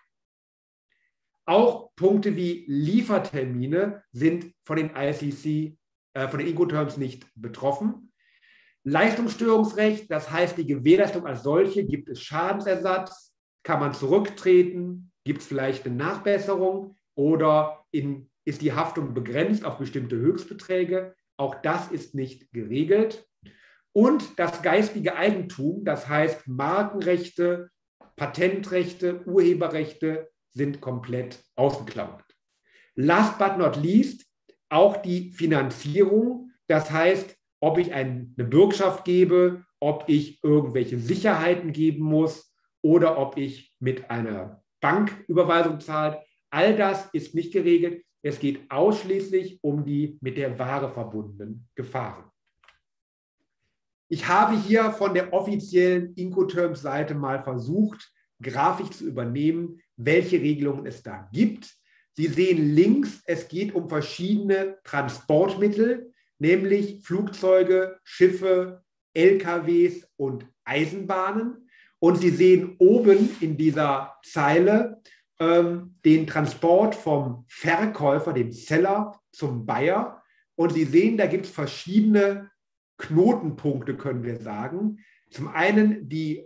Speaker 1: Auch Punkte wie Liefertermine sind von den I C C, äh, von den Incoterms nicht betroffen. Leistungsstörungsrecht, das heißt die Gewährleistung als solche, gibt es Schadensersatz, kann man zurücktreten, gibt es vielleicht eine Nachbesserung oder in, ist die Haftung begrenzt auf bestimmte Höchstbeträge. Auch das ist nicht geregelt. Und das geistige Eigentum, das heißt Markenrechte, Patentrechte, Urheberrechte sind komplett ausgeklammert. Last but not least auch die Finanzierung, das heißt, ob ich eine Bürgschaft gebe, ob ich irgendwelche Sicherheiten geben muss oder ob ich mit einer Banküberweisung zahle. All das ist nicht geregelt. Es geht ausschließlich um die mit der Ware verbundenen Gefahren. Ich habe hier von der offiziellen Incoterms-Seite mal versucht, grafisch zu übernehmen, welche Regelungen es da gibt. Sie sehen links, es geht um verschiedene Transportmittel, nämlich Flugzeuge, Schiffe, L K Ws und Eisenbahnen. Und Sie sehen oben in dieser Zeile ähm, den Transport vom Verkäufer, dem Seller, zum Buyer. Und Sie sehen, da gibt es verschiedene Knotenpunkte, können wir sagen. Zum einen die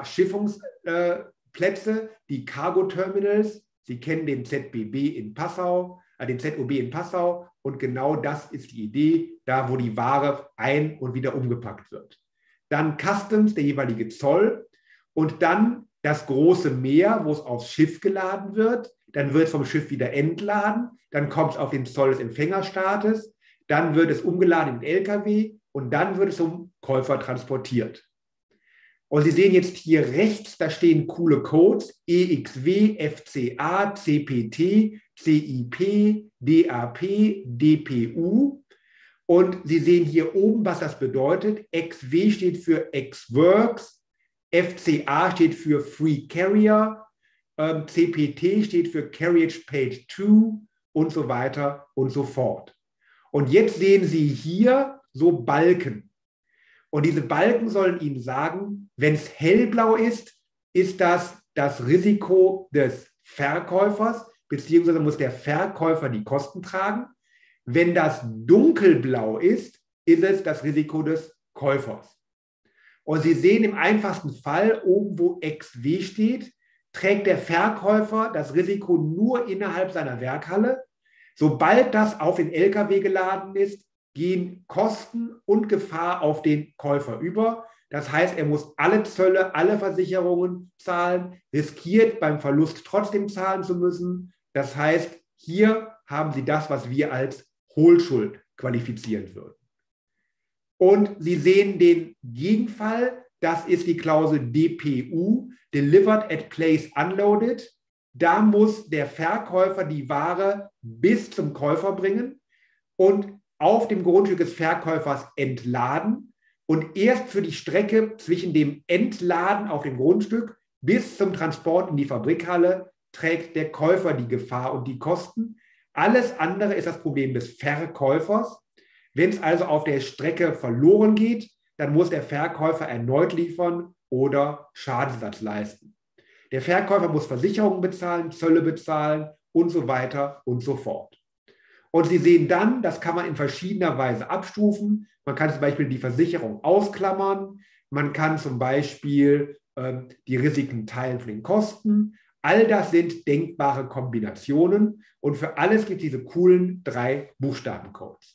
Speaker 1: Verschiffungsplätze, die Cargo Terminals. Sie kennen den Z B B in Passau, äh, den Z O B in Passau. Und genau das ist die Idee, da wo die Ware ein- und wieder umgepackt wird. Dann Customs, der jeweilige Zoll. Und dann das große Meer, wo es aufs Schiff geladen wird. Dann wird es vom Schiff wieder entladen. Dann kommt es auf den Zoll des Empfängerstaates. Dann wird es umgeladen in den L K W. Und dann wird es zum Käufer transportiert. Und Sie sehen jetzt hier rechts, da stehen coole Codes, E X W, F C A, C P T, C I P, D A P, D P U. Und Sie sehen hier oben, was das bedeutet. X W steht für X-Works, F C A steht für Free Carrier, ähm, C P T steht für Carriage Paid To und so weiter und so fort. Und jetzt sehen Sie hier so Balken. Und diese Balken sollen Ihnen sagen, wenn es hellblau ist, ist das das Risiko des Verkäufers, beziehungsweise muss der Verkäufer die Kosten tragen. Wenn das dunkelblau ist, ist es das Risiko des Käufers. Und Sie sehen im einfachsten Fall, oben wo X W steht, trägt der Verkäufer das Risiko nur innerhalb seiner Werkhalle. Sobald das auf den L K W geladen ist, gehen Kosten und Gefahr auf den Käufer über. Das heißt, er muss alle Zölle, alle Versicherungen zahlen, riskiert beim Verlust trotzdem zahlen zu müssen. Das heißt, hier haben Sie das, was wir als Hohlschuld qualifizieren würden. Und Sie sehen den Gegenfall, das ist die Klausel D P U, Delivered at Place Unloaded. Da muss der Verkäufer die Ware bis zum Käufer bringen und auf dem Grundstück des Verkäufers entladen und erst für die Strecke zwischen dem Entladen auf dem Grundstück bis zum Transport in die Fabrikhalle trägt der Käufer die Gefahr und die Kosten. Alles andere ist das Problem des Verkäufers. Wenn es also auf der Strecke verloren geht, dann muss der Verkäufer erneut liefern oder Schadensersatz leisten. Der Verkäufer muss Versicherungen bezahlen, Zölle bezahlen und so weiter und so fort. Und Sie sehen dann, das kann man in verschiedener Weise abstufen. Man kann zum Beispiel die Versicherung ausklammern. Man kann zum Beispiel äh, die Risiken teilen von den Kosten. All das sind denkbare Kombinationen. Und für alles gibt es diese coolen drei Buchstabencodes.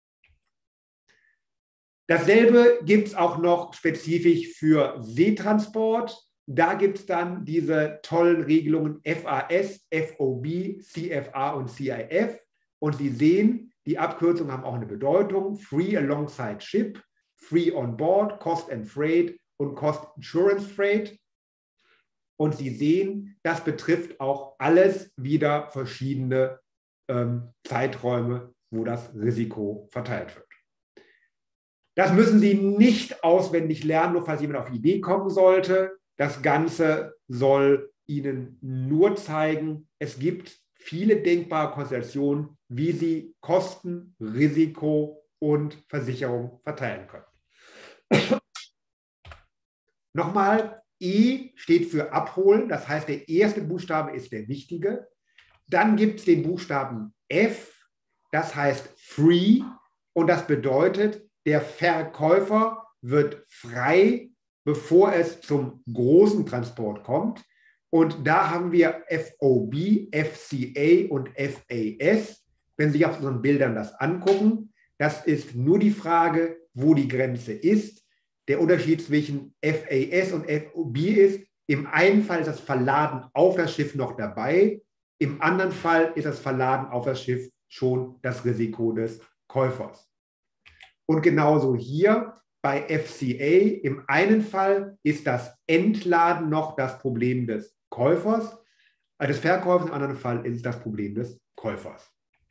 Speaker 1: Dasselbe gibt es auch noch spezifisch für Seetransport. Da gibt es dann diese tollen Regelungen F A S, F O B, C F A und C I F. Und Sie sehen, die Abkürzungen haben auch eine Bedeutung. Free alongside ship, free on board, cost and freight und cost insurance freight. Und Sie sehen, das betrifft auch alles wieder verschiedene ähm, Zeiträume, wo das Risiko verteilt wird. Das müssen Sie nicht auswendig lernen, nur falls jemand auf die Idee kommen sollte. Das Ganze soll Ihnen nur zeigen, es gibt viele denkbare Konstellationen, wie Sie Kosten, Risiko und Versicherung verteilen können. Nochmal, E steht für abholen, das heißt, der erste Buchstabe ist der wichtige. Dann gibt es den Buchstaben F, das heißt free, und das bedeutet, der Verkäufer wird frei, bevor es zum großen Transport kommt. Und da haben wir F O B, F C A und F A S. Wenn Sie sich auf unseren Bildern das angucken, das ist nur die Frage, wo die Grenze ist. Der Unterschied zwischen F A S und F O B ist, im einen Fall ist das Verladen auf das Schiff noch dabei, im anderen Fall ist das Verladen auf das Schiff schon das Risiko des Käufers. Und genauso hier bei F C A, im einen Fall ist das Entladen noch das Problem des Käufers, äh des Verkäufers, im anderen Fall ist es das Problem des Käufers.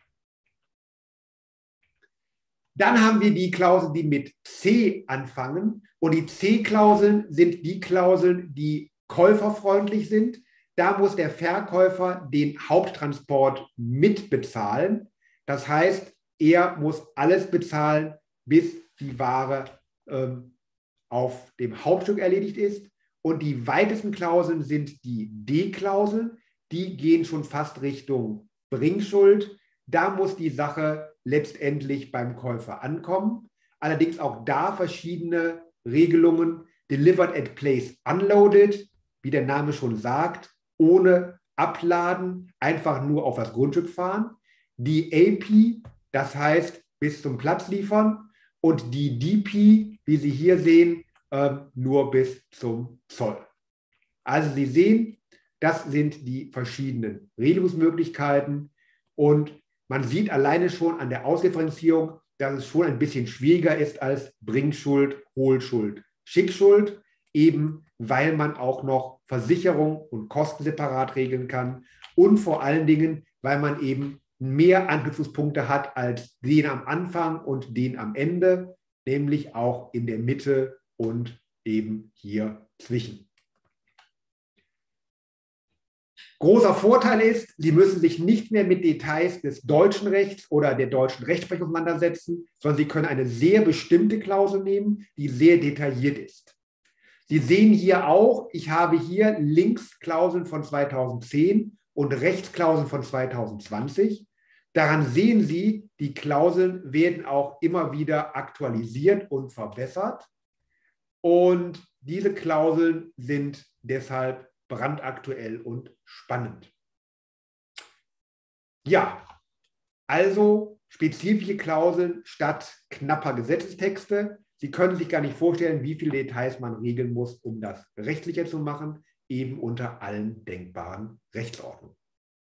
Speaker 1: Dann haben wir die Klauseln, die mit C anfangen. Und die C-Klauseln sind die Klauseln, die käuferfreundlich sind. Da muss der Verkäufer den Haupttransport mitbezahlen. Das heißt, er muss alles bezahlen, bis die Ware ähm, auf dem Hauptstück erledigt ist. Und die weitesten Klauseln sind die D-Klauseln. Die gehen schon fast Richtung Bringschuld. Da muss die Sache letztendlich beim Käufer ankommen. Allerdings auch da verschiedene Regelungen. Delivered at place unloaded, wie der Name schon sagt, ohne Abladen, einfach nur auf das Grundstück fahren. Die A P, das heißt bis zum Platz liefern. Und die D P, wie Sie hier sehen, äh, nur bis zum Zoll. Also Sie sehen, das sind die verschiedenen Regelungsmöglichkeiten. Und man sieht alleine schon an der Ausdifferenzierung, dass es schon ein bisschen schwieriger ist als Bringschuld, Holschuld, Schickschuld, eben weil man auch noch Versicherung und Kosten separat regeln kann und vor allen Dingen, weil man eben mehr Anknüpfungspunkte hat als den am Anfang und den am Ende, nämlich auch in der Mitte und eben hier zwischen. Großer Vorteil ist, Sie müssen sich nicht mehr mit Details des deutschen Rechts oder der deutschen Rechtsprechung auseinandersetzen, sondern Sie können eine sehr bestimmte Klausel nehmen, die sehr detailliert ist. Sie sehen hier auch, ich habe hier links Klauseln von zweitausendzehn und Rechtsklauseln von zweitausendzwanzig. Daran sehen Sie, die Klauseln werden auch immer wieder aktualisiert und verbessert. Und diese Klauseln sind deshalb brandaktuell und spannend. Ja, also spezifische Klauseln statt knapper Gesetzestexte. Sie können sich gar nicht vorstellen, wie viele Details man regeln muss, um das rechtlicher zu machen, eben unter allen denkbaren Rechtsordnungen.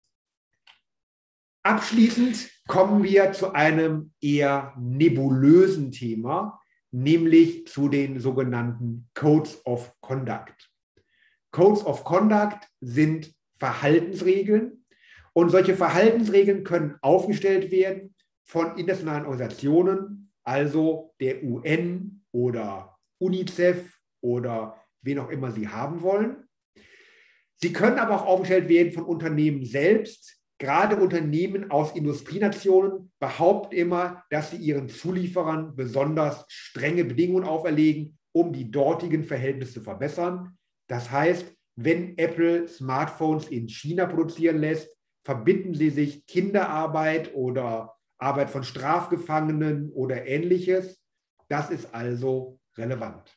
Speaker 1: Abschließend kommen wir zu einem eher nebulösen Thema, nämlich zu den sogenannten Codes of Conduct. Codes of Conduct sind Verhaltensregeln und solche Verhaltensregeln können aufgestellt werden von internationalen Organisationen, also der U N oder UNICEF oder wen auch immer Sie haben wollen. Sie können aber auch aufgestellt werden von Unternehmen selbst. Gerade Unternehmen aus Industrienationen behaupten immer, dass sie ihren Zulieferern besonders strenge Bedingungen auferlegen, um die dortigen Verhältnisse zu verbessern. Das heißt, wenn Apple Smartphones in China produzieren lässt, verbitten sie sich Kinderarbeit oder Arbeit von Strafgefangenen oder Ähnliches. Das ist also relevant.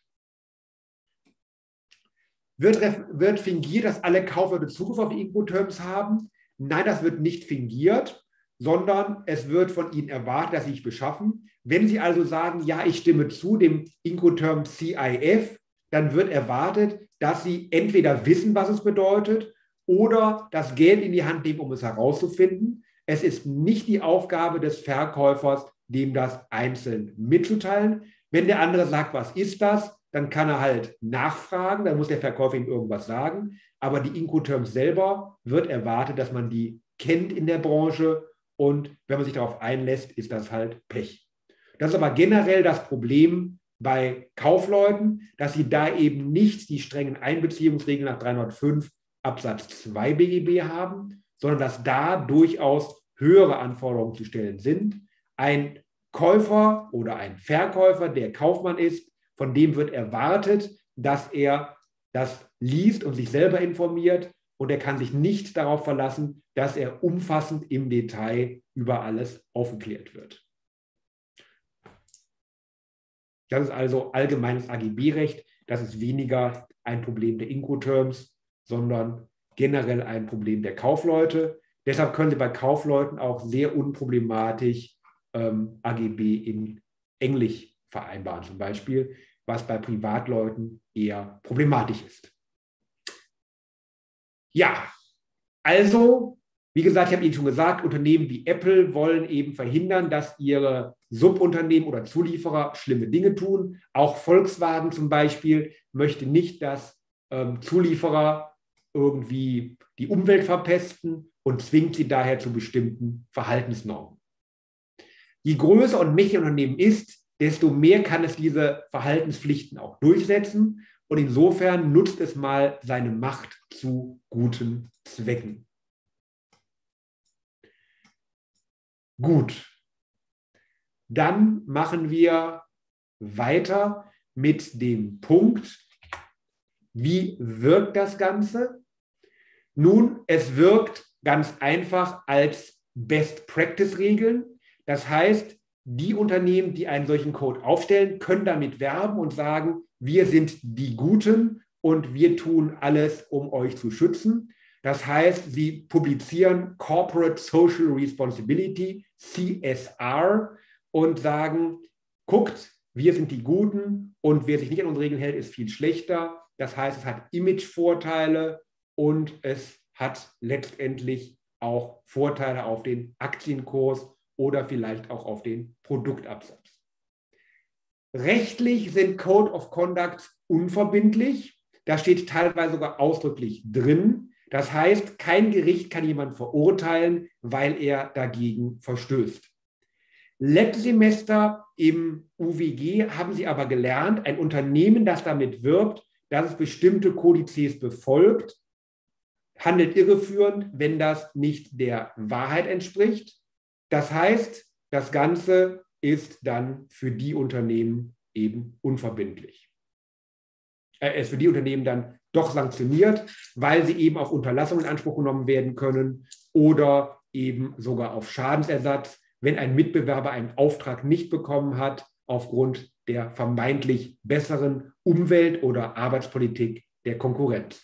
Speaker 1: Wird, wird fingiert, dass alle Kaufleute Zugriff auf die Incoterms haben? Nein, das wird nicht fingiert, sondern es wird von ihnen erwartet, dass sie sich beschaffen. Wenn Sie also sagen, ja, ich stimme zu dem Incoterm C I F, dann wird erwartet, dass Sie entweder wissen, was es bedeutet, oder das Geld in die Hand nehmen, um es herauszufinden. Es ist nicht die Aufgabe des Verkäufers, dem das einzeln mitzuteilen. Wenn der andere sagt, was ist das, dann kann er halt nachfragen, dann muss der Verkäufer ihm irgendwas sagen. Aber die Incoterms selber wird erwartet, dass man die kennt in der Branche, und wenn man sich darauf einlässt, ist das halt Pech. Das ist aber generell das Problem bei Kaufleuten, dass sie da eben nicht die strengen Einbeziehungsregeln nach dreihundertfünf Absatz zwei B G B haben, sondern dass da durchaus höhere Anforderungen zu stellen sind. Ein Käufer oder ein Verkäufer, der Kaufmann ist, von dem wird erwartet, dass er das liest und sich selber informiert, und er kann sich nicht darauf verlassen, dass er umfassend im Detail über alles aufgeklärt wird. Das ist also allgemeines A G B-Recht. Das ist weniger ein Problem der Incoterms, sondern generell ein Problem der Kaufleute. Deshalb können Sie bei Kaufleuten auch sehr unproblematisch ähm, A G B in Englisch vereinbaren, zum Beispiel, was bei Privatleuten eher problematisch ist. Ja, also, wie gesagt, ich habe Ihnen schon gesagt, Unternehmen wie Apple wollen eben verhindern, dass ihre Subunternehmen oder Zulieferer schlimme Dinge tun. Auch Volkswagen zum Beispiel möchte nicht, dass ähm, Zulieferer irgendwie die Umwelt verpesten und zwingt sie daher zu bestimmten Verhaltensnormen. Je größer und mächtiger ein Unternehmen ist, desto mehr kann es diese Verhaltenspflichten auch durchsetzen. Und insofern nutzt es mal seine Macht zu guten Zwecken. Gut, dann machen wir weiter mit dem Punkt, wie wirkt das Ganze? Nun, es wirkt ganz einfach als Best-Practice-Regeln. Das heißt, die Unternehmen, die einen solchen Code aufstellen, können damit werben und sagen, wir sind die Guten und wir tun alles, um euch zu schützen. Das heißt, sie publizieren Corporate Social Responsibility, C S R, und sagen, guckt, wir sind die Guten und wer sich nicht an unsere Regeln hält, ist viel schlechter. Das heißt, es hat Imagevorteile und es hat letztendlich auch Vorteile auf den Aktienkurs oder vielleicht auch auf den Produktabsatz. Rechtlich sind Code of Conduct unverbindlich. Da steht teilweise sogar ausdrücklich drin. Das heißt, kein Gericht kann jemanden verurteilen, weil er dagegen verstößt. Letztes Semester im U W G haben Sie aber gelernt, ein Unternehmen, das damit wirbt, dass es bestimmte Kodizes befolgt, handelt irreführend, wenn das nicht der Wahrheit entspricht. Das heißt, das Ganze ist dann für die Unternehmen eben unverbindlich. Er ist für die Unternehmen dann doch sanktioniert, weil sie eben auf Unterlassung in Anspruch genommen werden können oder eben sogar auf Schadensersatz, wenn ein Mitbewerber einen Auftrag nicht bekommen hat aufgrund der vermeintlich besseren Umwelt- oder Arbeitspolitik der Konkurrenz.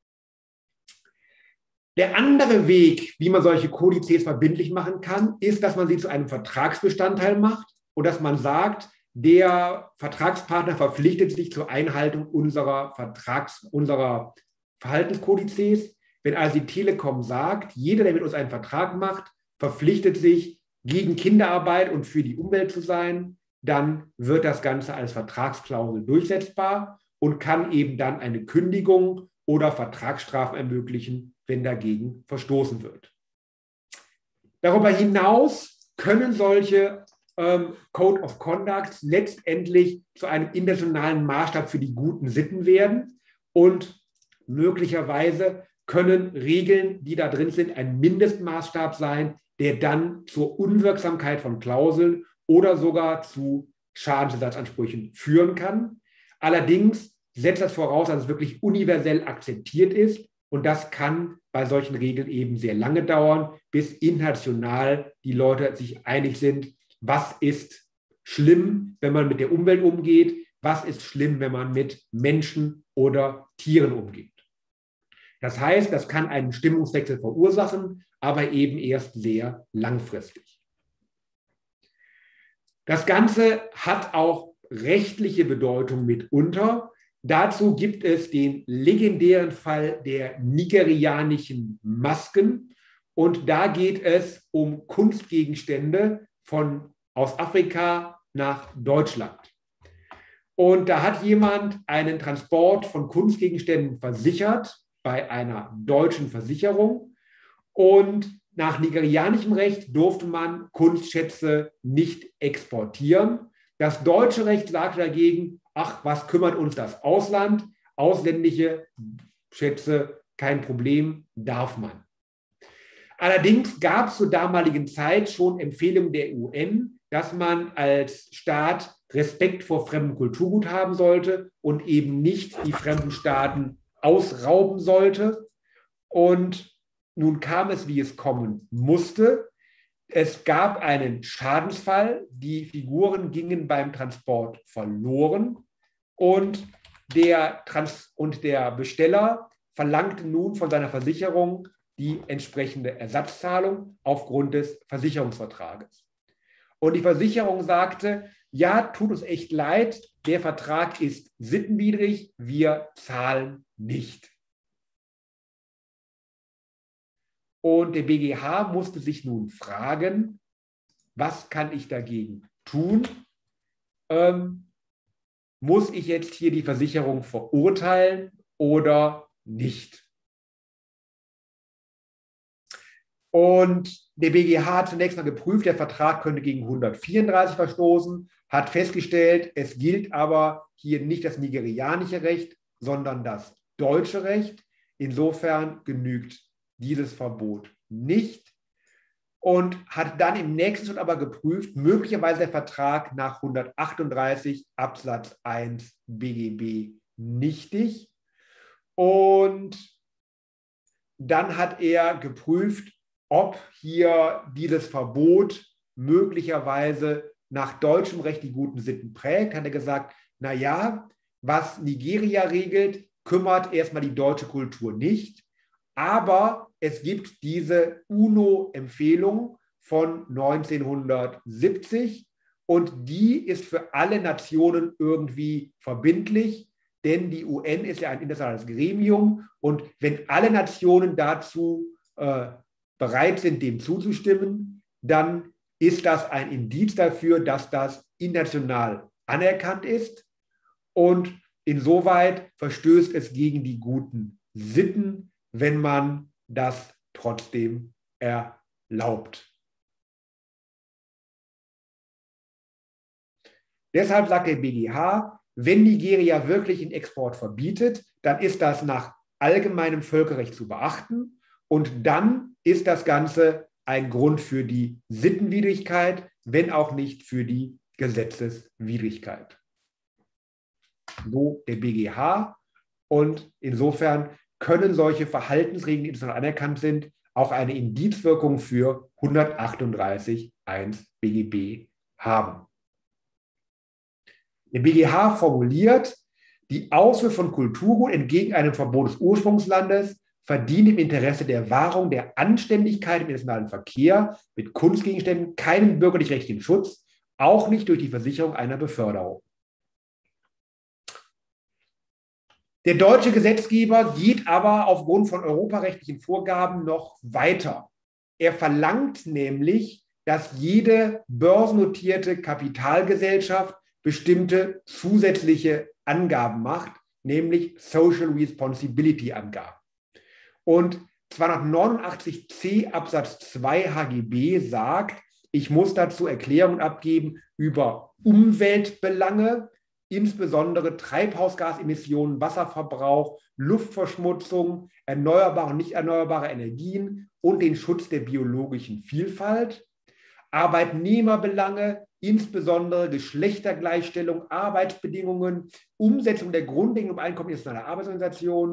Speaker 1: Der andere Weg, wie man solche Kodizes verbindlich machen kann, ist, dass man sie zu einem Vertragsbestandteil macht und dass man sagt, der Vertragspartner verpflichtet sich zur Einhaltung unserer, Vertrags-, unserer Verhaltenskodizes. Wenn also die Telekom sagt, jeder, der mit uns einen Vertrag macht, verpflichtet sich, gegen Kinderarbeit und für die Umwelt zu sein, dann wird das Ganze als Vertragsklausel durchsetzbar und kann eben dann eine Kündigung oder Vertragsstrafen ermöglichen, wenn dagegen verstoßen wird. Darüber hinaus können solche ähm, Code of Conduct letztendlich zu einem internationalen Maßstab für die guten Sitten werden und möglicherweise können Regeln, die da drin sind, ein Mindestmaßstab sein, der dann zur Unwirksamkeit von Klauseln oder sogar zu Schadensersatzansprüchen führen kann. Allerdings setzt das voraus, dass es wirklich universell akzeptiert ist Und das kann bei solchen Regeln eben sehr lange dauern, bis international die Leute sich einig sind, was ist schlimm, wenn man mit der Umwelt umgeht, was ist schlimm, wenn man mit Menschen oder Tieren umgeht. Das heißt, das kann einen Stimmungswechsel verursachen, aber eben erst sehr langfristig. Das Ganze hat auch rechtliche Bedeutung mitunter. Dazu gibt es den legendären Fall der nigerianischen Masken. Und da geht es um Kunstgegenstände von, aus Afrika nach Deutschland. Und da hat jemand einen Transport von Kunstgegenständen versichert bei einer deutschen Versicherung. Und nach nigerianischem Recht durfte man Kunstschätze nicht exportieren. Das deutsche Recht sagte dagegen, ach, was kümmert uns das Ausland? Ausländische Schätze, kein Problem, darf man. Allerdings gab es zur damaligen Zeit schon Empfehlungen der U N, dass man als Staat Respekt vor fremdem Kulturgut haben sollte und eben nicht die fremden Staaten ausrauben sollte. Und nun kam es, wie es kommen musste. Es gab einen Schadensfall, die Figuren gingen beim Transport verloren und der, Trans- und der Besteller verlangte nun von seiner Versicherung die entsprechende Ersatzzahlung aufgrund des Versicherungsvertrages. Und die Versicherung sagte, ja, tut uns echt leid, der Vertrag ist sittenwidrig, wir zahlen nicht. Und der B G H musste sich nun fragen, was kann ich dagegen tun? Ähm, muss ich jetzt hier die Versicherung verurteilen oder nicht? Und der B G H hat zunächst mal geprüft, der Vertrag könnte gegen hundertvierunddreißig verstoßen, hat festgestellt, es gilt aber hier nicht das nigerianische Recht, sondern das deutsche Recht. Insofern genügt dieses Verbot nicht und hat dann im nächsten Schritt aber geprüft, möglicherweise der Vertrag nach hundertachtunddreißig Absatz eins B G B nichtig. Und dann hat er geprüft, ob hier dieses Verbot möglicherweise nach deutschem Recht die guten Sitten prägt. Hat er gesagt, naja, was Nigeria regelt, kümmert erstmal die deutsche Kultur nicht. Aber es gibt diese UNO-Empfehlung von neunzehnhundertsiebzig und die ist für alle Nationen irgendwie verbindlich, denn die U N ist ja ein internationales Gremium und wenn alle Nationen dazu äh, bereit sind, dem zuzustimmen, dann ist das ein Indiz dafür, dass das international anerkannt ist und insoweit verstößt es gegen die guten Sitten, wenn man das trotzdem erlaubt. Deshalb sagt der B G H, wenn Nigeria wirklich den Export verbietet, dann ist das nach allgemeinem Völkerrecht zu beachten und dann ist das Ganze ein Grund für die Sittenwidrigkeit, wenn auch nicht für die Gesetzeswidrigkeit. So der B G H und insofern können solche Verhaltensregeln, die international anerkannt sind, auch eine Indizwirkung für hundertachtunddreißig Absatz eins B G B haben. Der B G H formuliert, die Ausfuhr von Kulturgut entgegen einem Verbot des Ursprungslandes verdient im Interesse der Wahrung der Anständigkeit im internationalen Verkehr mit Kunstgegenständen keinen bürgerlich-rechtlichen Schutz, auch nicht durch die Versicherung einer Beförderung. Der deutsche Gesetzgeber geht aber aufgrund von europarechtlichen Vorgaben noch weiter. Er verlangt nämlich, dass jede börsennotierte Kapitalgesellschaft bestimmte zusätzliche Angaben macht, nämlich Social Responsibility Angaben. Und zweihundertneunundachtzig c Absatz zwei H G B sagt, ich muss dazu Erklärungen abgeben über Umweltbelange, insbesondere Treibhausgasemissionen, Wasserverbrauch, Luftverschmutzung, erneuerbare und nicht erneuerbare Energien und den Schutz der biologischen Vielfalt, Arbeitnehmerbelange, insbesondere Geschlechtergleichstellung, Arbeitsbedingungen, Umsetzung der grundlegenden Übereinkommen internationaler Arbeitsorganisation,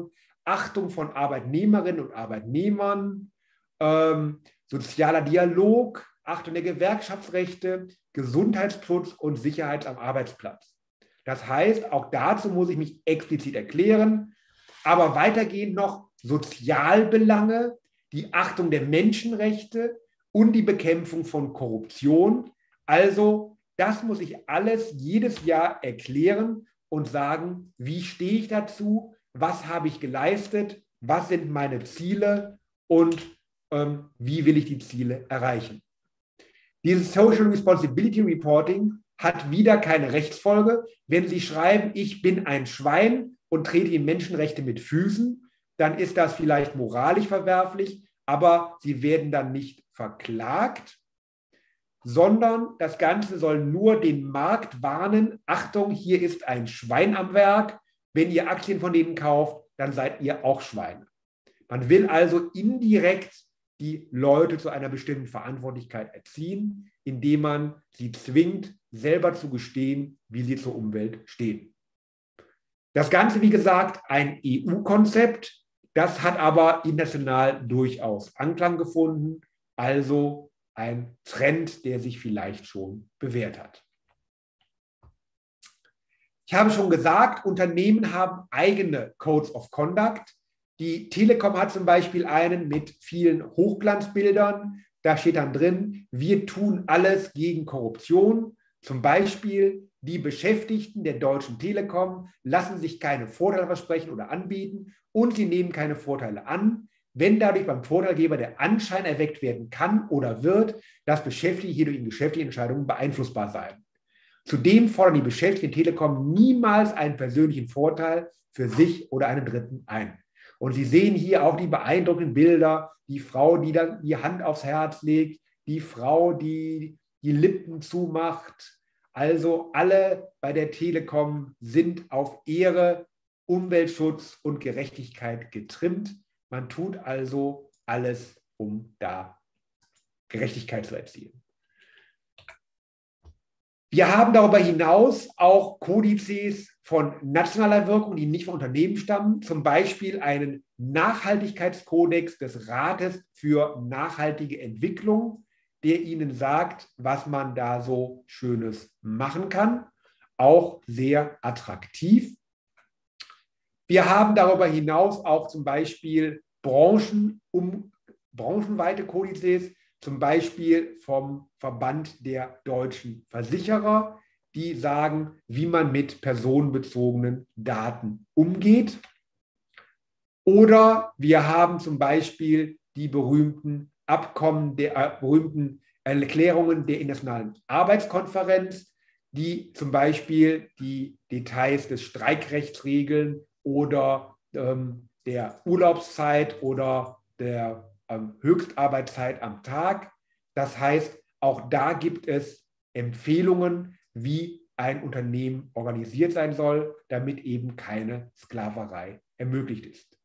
Speaker 1: Achtung von Arbeitnehmerinnen und Arbeitnehmern, ähm, sozialer Dialog, Achtung der Gewerkschaftsrechte, Gesundheitsschutz und Sicherheit am Arbeitsplatz. Das heißt, auch dazu muss ich mich explizit erklären, aber weitergehend noch Sozialbelange, die Achtung der Menschenrechte und die Bekämpfung von Korruption. Also das muss ich alles jedes Jahr erklären und sagen, wie stehe ich dazu, was habe ich geleistet, was sind meine Ziele und ähm, wie will ich die Ziele erreichen. Dieses Social Responsibility Reporting hat wieder keine Rechtsfolge. Wenn Sie schreiben, ich bin ein Schwein und trete die Menschenrechte mit Füßen, dann ist das vielleicht moralisch verwerflich, aber Sie werden dann nicht verklagt, sondern das Ganze soll nur den Markt warnen. Achtung, hier ist ein Schwein am Werk. Wenn ihr Aktien von denen kauft, dann seid ihr auch Schweine. Man will also indirekt die Leute zu einer bestimmten Verantwortlichkeit erziehen, indem man sie zwingt, selber zu gestehen, wie sie zur Umwelt stehen. Das Ganze, wie gesagt, ein E U-Konzept, das hat aber international durchaus Anklang gefunden, also ein Trend, der sich vielleicht schon bewährt hat. Ich habe schon gesagt, Unternehmen haben eigene Codes of Conduct. Die Telekom hat zum Beispiel einen mit vielen Hochglanzbildern. Da steht dann drin, wir tun alles gegen Korruption. Zum Beispiel, die Beschäftigten der Deutschen Telekom lassen sich keine Vorteile versprechen oder anbieten und sie nehmen keine Vorteile an, wenn dadurch beim Vorteilgeber der Anschein erweckt werden kann oder wird, dass Beschäftigte hier durch geschäftliche Entscheidungen beeinflussbar seien. Zudem fordern die Beschäftigten der Telekom niemals einen persönlichen Vorteil für sich oder einen Dritten ein. Und Sie sehen hier auch die beeindruckenden Bilder, die Frau, die dann die Hand aufs Herz legt, die Frau, die die Lippen zumacht. Also alle bei der Telekom sind auf Ehre, Umweltschutz und Gerechtigkeit getrimmt. Man tut also alles, um da Gerechtigkeit zu erzielen. Wir haben darüber hinaus auch Kodizes von nationaler Wirkung, die nicht von Unternehmen stammen, zum Beispiel einen Nachhaltigkeitskodex des Rates für nachhaltige Entwicklung, der Ihnen sagt, was man da so Schönes machen kann, auch sehr attraktiv. Wir haben darüber hinaus auch zum Beispiel Branchen, um, branchenweite Kodizes, zum Beispiel vom Verband der deutschen Versicherer, die sagen, wie man mit personenbezogenen Daten umgeht. Oder wir haben zum Beispiel die berühmten Abkommen, der äh, berühmten Erklärungen der Internationalen Arbeitskonferenz, die zum Beispiel die Details des Streikrechts regeln oder ähm, der Urlaubszeit oder der ähm, Höchstarbeitszeit am Tag. Das heißt, auch da gibt es Empfehlungen, wie ein Unternehmen organisiert sein soll, damit eben keine Sklaverei ermöglicht ist.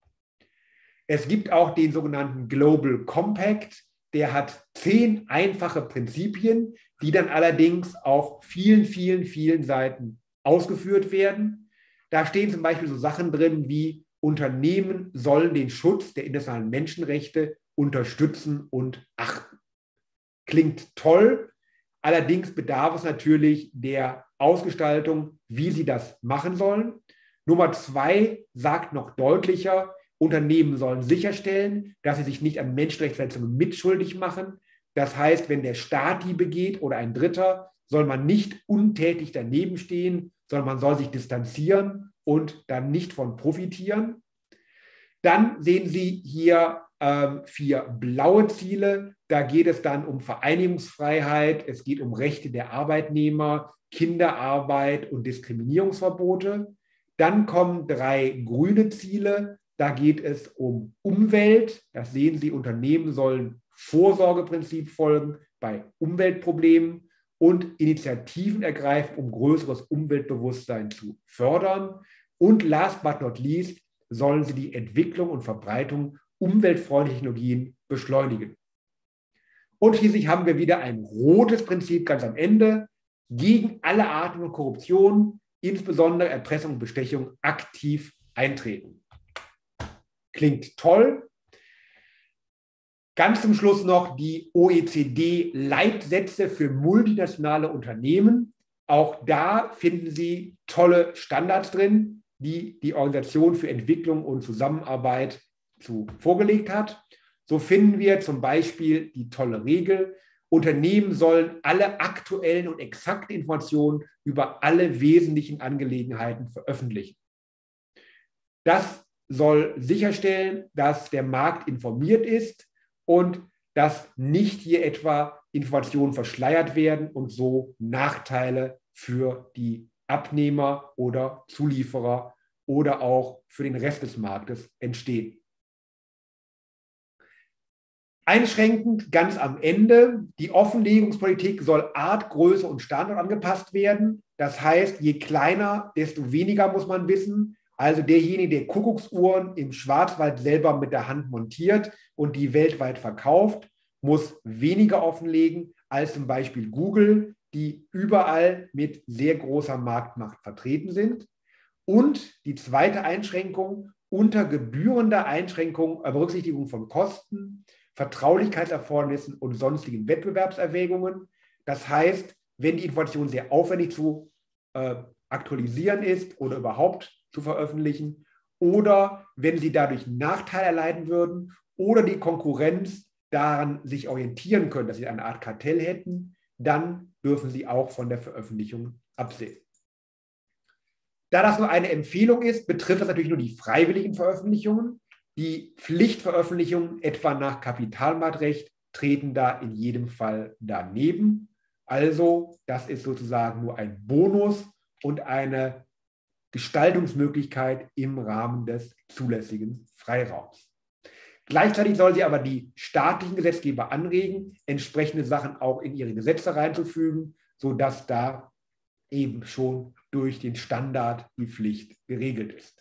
Speaker 1: Es gibt auch den sogenannten Global Compact, der hat zehn einfache Prinzipien, die dann allerdings auf vielen, vielen, vielen Seiten ausgeführt werden. Da stehen zum Beispiel so Sachen drin wie Unternehmen sollen den Schutz der internationalen Menschenrechte unterstützen und achten. Klingt toll, allerdings bedarf es natürlich der Ausgestaltung, wie sie das machen sollen. Nummer zwei sagt noch deutlicher, Unternehmen sollen sicherstellen, dass sie sich nicht an Menschenrechtsverletzungen mitschuldig machen. Das heißt, wenn der Staat die begeht oder ein Dritter, soll man nicht untätig daneben stehen, sondern man soll sich distanzieren und dann nicht von profitieren. Dann sehen Sie hier äh, vier blaue Ziele. Da geht es dann um Vereinigungsfreiheit, es geht um Rechte der Arbeitnehmer, Kinderarbeit und Diskriminierungsverbote. Dann kommen drei grüne Ziele. Da geht es um Umwelt. Das sehen Sie, Unternehmen sollen Vorsorgeprinzip folgen bei Umweltproblemen und Initiativen ergreifen, um größeres Umweltbewusstsein zu fördern. Und last but not least sollen sie die Entwicklung und Verbreitung umweltfreundlicher Technologien beschleunigen. Und schließlich haben wir wieder ein rotes Prinzip ganz am Ende: gegen alle Arten von Korruption, insbesondere Erpressung und Bestechung, aktiv eintreten. klingt toll. Ganz zum Schluss noch die O E C D-Leitsätze für multinationale Unternehmen. Auch da finden Sie tolle Standards drin, die die Organisation für Entwicklung und Zusammenarbeit zu, vorgelegt hat. So finden wir zum Beispiel die tolle Regel: Unternehmen sollen alle aktuellen und exakten Informationen über alle wesentlichen Angelegenheiten veröffentlichen. Das soll sicherstellen, dass der Markt informiert ist und dass nicht hier etwa Informationen verschleiert werden und so Nachteile für die Abnehmer oder Zulieferer oder auch für den Rest des Marktes entstehen. Einschränkend ganz am Ende: Die Offenlegungspolitik soll Art, Größe und Standort angepasst werden. Das heißt, je kleiner, desto weniger muss man wissen. Also derjenige, der Kuckucksuhren im Schwarzwald selber mit der Hand montiert und die weltweit verkauft, muss weniger offenlegen als zum Beispiel Google, die überall mit sehr großer Marktmacht vertreten sind. Und die zweite Einschränkung: unter gebührender Einschränkung, Berücksichtigung von Kosten, Vertraulichkeitserfordernissen und sonstigen Wettbewerbserwägungen. Das heißt, wenn die Information sehr aufwendig zu äh, aktualisieren ist oder überhaupt zu veröffentlichen, oder wenn sie dadurch Nachteil erleiden würden oder die Konkurrenz daran sich orientieren können, dass sie eine Art Kartell hätten, dann dürfen sie auch von der Veröffentlichung absehen. Da das nur eine Empfehlung ist, betrifft das natürlich nur die freiwilligen Veröffentlichungen. Die Pflichtveröffentlichungen, etwa nach Kapitalmarktrecht, treten da in jedem Fall daneben. Also, das ist sozusagen nur ein Bonus und eine Gestaltungsmöglichkeit im Rahmen des zulässigen Freiraums. Gleichzeitig soll sie aber die staatlichen Gesetzgeber anregen, entsprechende Sachen auch in ihre Gesetze reinzufügen, sodass da eben schon durch den Standard die Pflicht geregelt ist.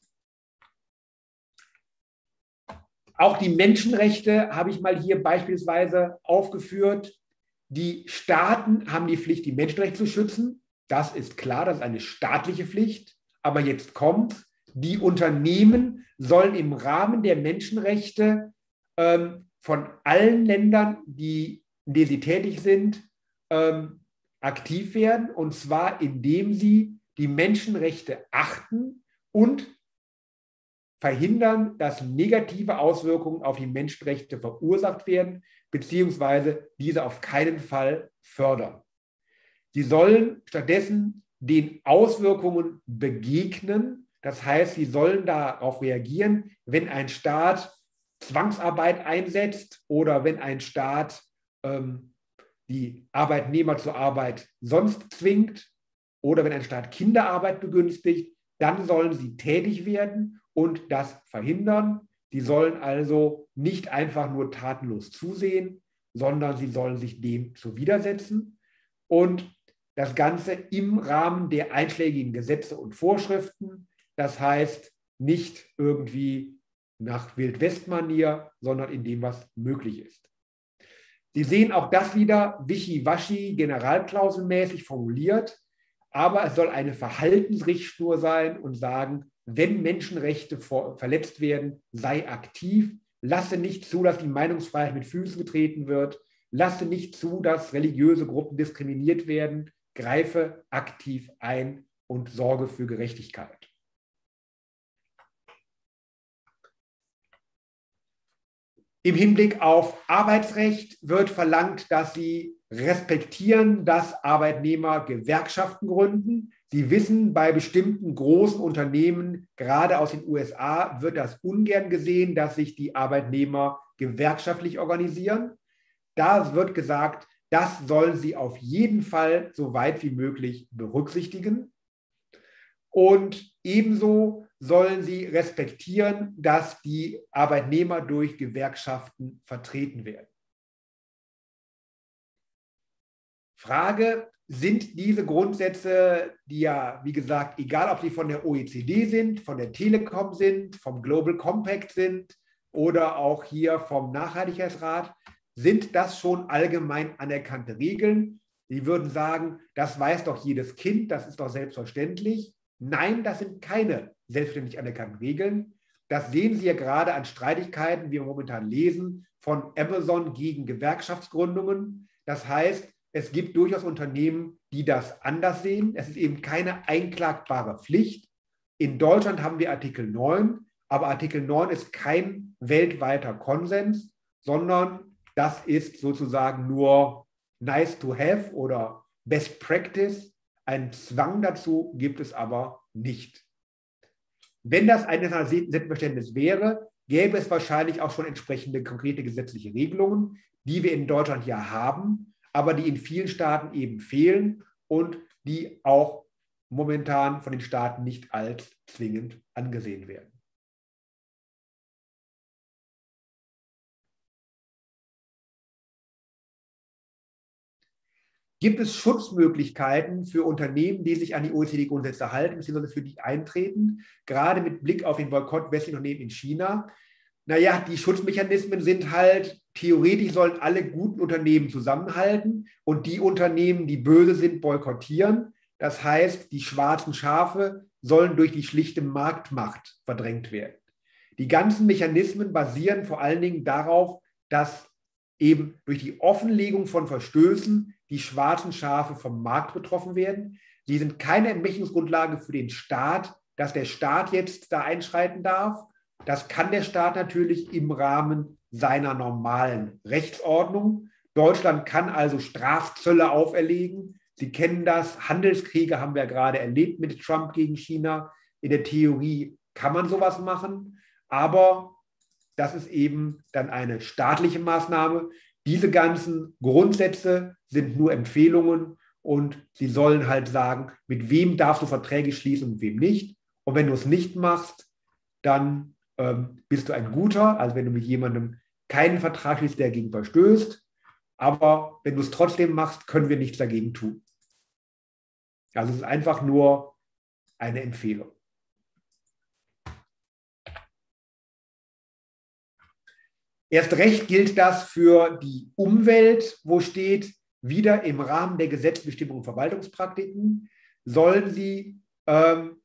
Speaker 1: Auch die Menschenrechte habe ich mal hier beispielsweise aufgeführt. Die Staaten haben die Pflicht, die Menschenrechte zu schützen. Das ist klar, das ist eine staatliche Pflicht. Aber jetzt kommt: Die Unternehmen sollen im Rahmen der Menschenrechte ähm, von allen Ländern, die, in denen sie tätig sind, ähm, aktiv werden. Und zwar, indem sie die Menschenrechte achten und verhindern, dass negative Auswirkungen auf die Menschenrechte verursacht werden, beziehungsweise diese auf keinen Fall fördern. Sie sollen stattdessen den Auswirkungen begegnen. Das heißt, sie sollen darauf reagieren, wenn ein Staat Zwangsarbeit einsetzt oder wenn ein Staat ähm, die Arbeitnehmer zur Arbeit sonst zwingt oder wenn ein Staat Kinderarbeit begünstigt, dann sollen sie tätig werden und das verhindern. Sie sollen also nicht einfach nur tatenlos zusehen, sondern sie sollen sich dem zu widersetzen. Und das Ganze im Rahmen der einschlägigen Gesetze und Vorschriften. Das heißt, nicht irgendwie nach Wildwest-Manier, sondern in dem, was möglich ist. Sie sehen auch das wieder wischiwaschi, generalklauselmäßig formuliert, aber es soll eine Verhaltensrichtschnur sein und sagen: Wenn Menschenrechte vor, verletzt werden, sei aktiv, lasse nicht zu, dass die Meinungsfreiheit mit Füßen getreten wird, lasse nicht zu, dass religiöse Gruppen diskriminiert werden, greife aktiv ein und sorge für Gerechtigkeit. Im Hinblick auf Arbeitsrecht wird verlangt, dass Sie respektieren, dass Arbeitnehmer Gewerkschaften gründen. Sie wissen, bei bestimmten großen Unternehmen, gerade aus den U S A, wird das ungern gesehen, dass sich die Arbeitnehmer gewerkschaftlich organisieren. Da wird gesagt, das sollen Sie auf jeden Fall so weit wie möglich berücksichtigen. Und ebenso sollen Sie respektieren, dass die Arbeitnehmer durch Gewerkschaften vertreten werden. Frage: Sind diese Grundsätze, die ja, wie gesagt, egal ob sie von der O E C D sind, von der Telekom sind, vom Global Compact sind oder auch hier vom Nachhaltigkeitsrat, sind das schon allgemein anerkannte Regeln? Sie würden sagen, das weiß doch jedes Kind, das ist doch selbstverständlich. Nein, das sind keine selbstverständlich anerkannten Regeln. das sehen Sie ja gerade an Streitigkeiten, wie wir momentan lesen, von Amazon gegen Gewerkschaftsgründungen. Das heißt, es gibt durchaus Unternehmen, die das anders sehen. Es ist eben keine einklagbare Pflicht. In Deutschland haben wir Artikel neun, aber Artikel neun ist kein weltweiter Konsens, sondern das ist sozusagen nur nice to have oder best practice. Einen Zwang dazu gibt es aber nicht. Wenn das ein Selbstverständnis wäre, gäbe es wahrscheinlich auch schon entsprechende konkrete gesetzliche Regelungen, die wir in Deutschland ja haben, aber die in vielen Staaten eben fehlen und die auch momentan von den Staaten nicht als zwingend angesehen werden. Gibt es Schutzmöglichkeiten für Unternehmen, die sich an die O E C D-Grundsätze halten, beziehungsweise für die eintreten, gerade mit Blick auf den Boykott westlicher Unternehmen in China? Naja, die Schutzmechanismen sind halt, theoretisch sollen alle guten Unternehmen zusammenhalten und die Unternehmen, die böse sind, boykottieren. Das heißt, die schwarzen Schafe sollen durch die schlichte Marktmacht verdrängt werden. Die ganzen Mechanismen basieren vor allen Dingen darauf, dass eben durch die Offenlegung von Verstößen die schwarzen Schafe vom Markt betroffen werden. Sie sind keine Ermächtigungsgrundlage für den Staat, dass der Staat jetzt da einschreiten darf. Das kann der Staat natürlich im Rahmen seiner normalen Rechtsordnung. Deutschland kann also Strafzölle auferlegen. Sie kennen das, Handelskriege haben wir gerade erlebt mit Trump gegen China. In der Theorie kann man sowas machen, aber das ist eben dann eine staatliche Maßnahme. Diese ganzen Grundsätze sind nur Empfehlungen und sie sollen halt sagen, mit wem darfst du Verträge schließen und mit wem nicht. Und wenn du es nicht machst, dann ähm, bist du ein Guter, also wenn du mit jemandem keinen Vertrag schließt, der dagegen verstößt. Aber wenn du es trotzdem machst, können wir nichts dagegen tun. Also es ist einfach nur eine Empfehlung. Erst recht gilt das für die Umwelt, wo steht, wieder im Rahmen der Gesetzbestimmungen und Verwaltungspraktiken sollen sie ähm,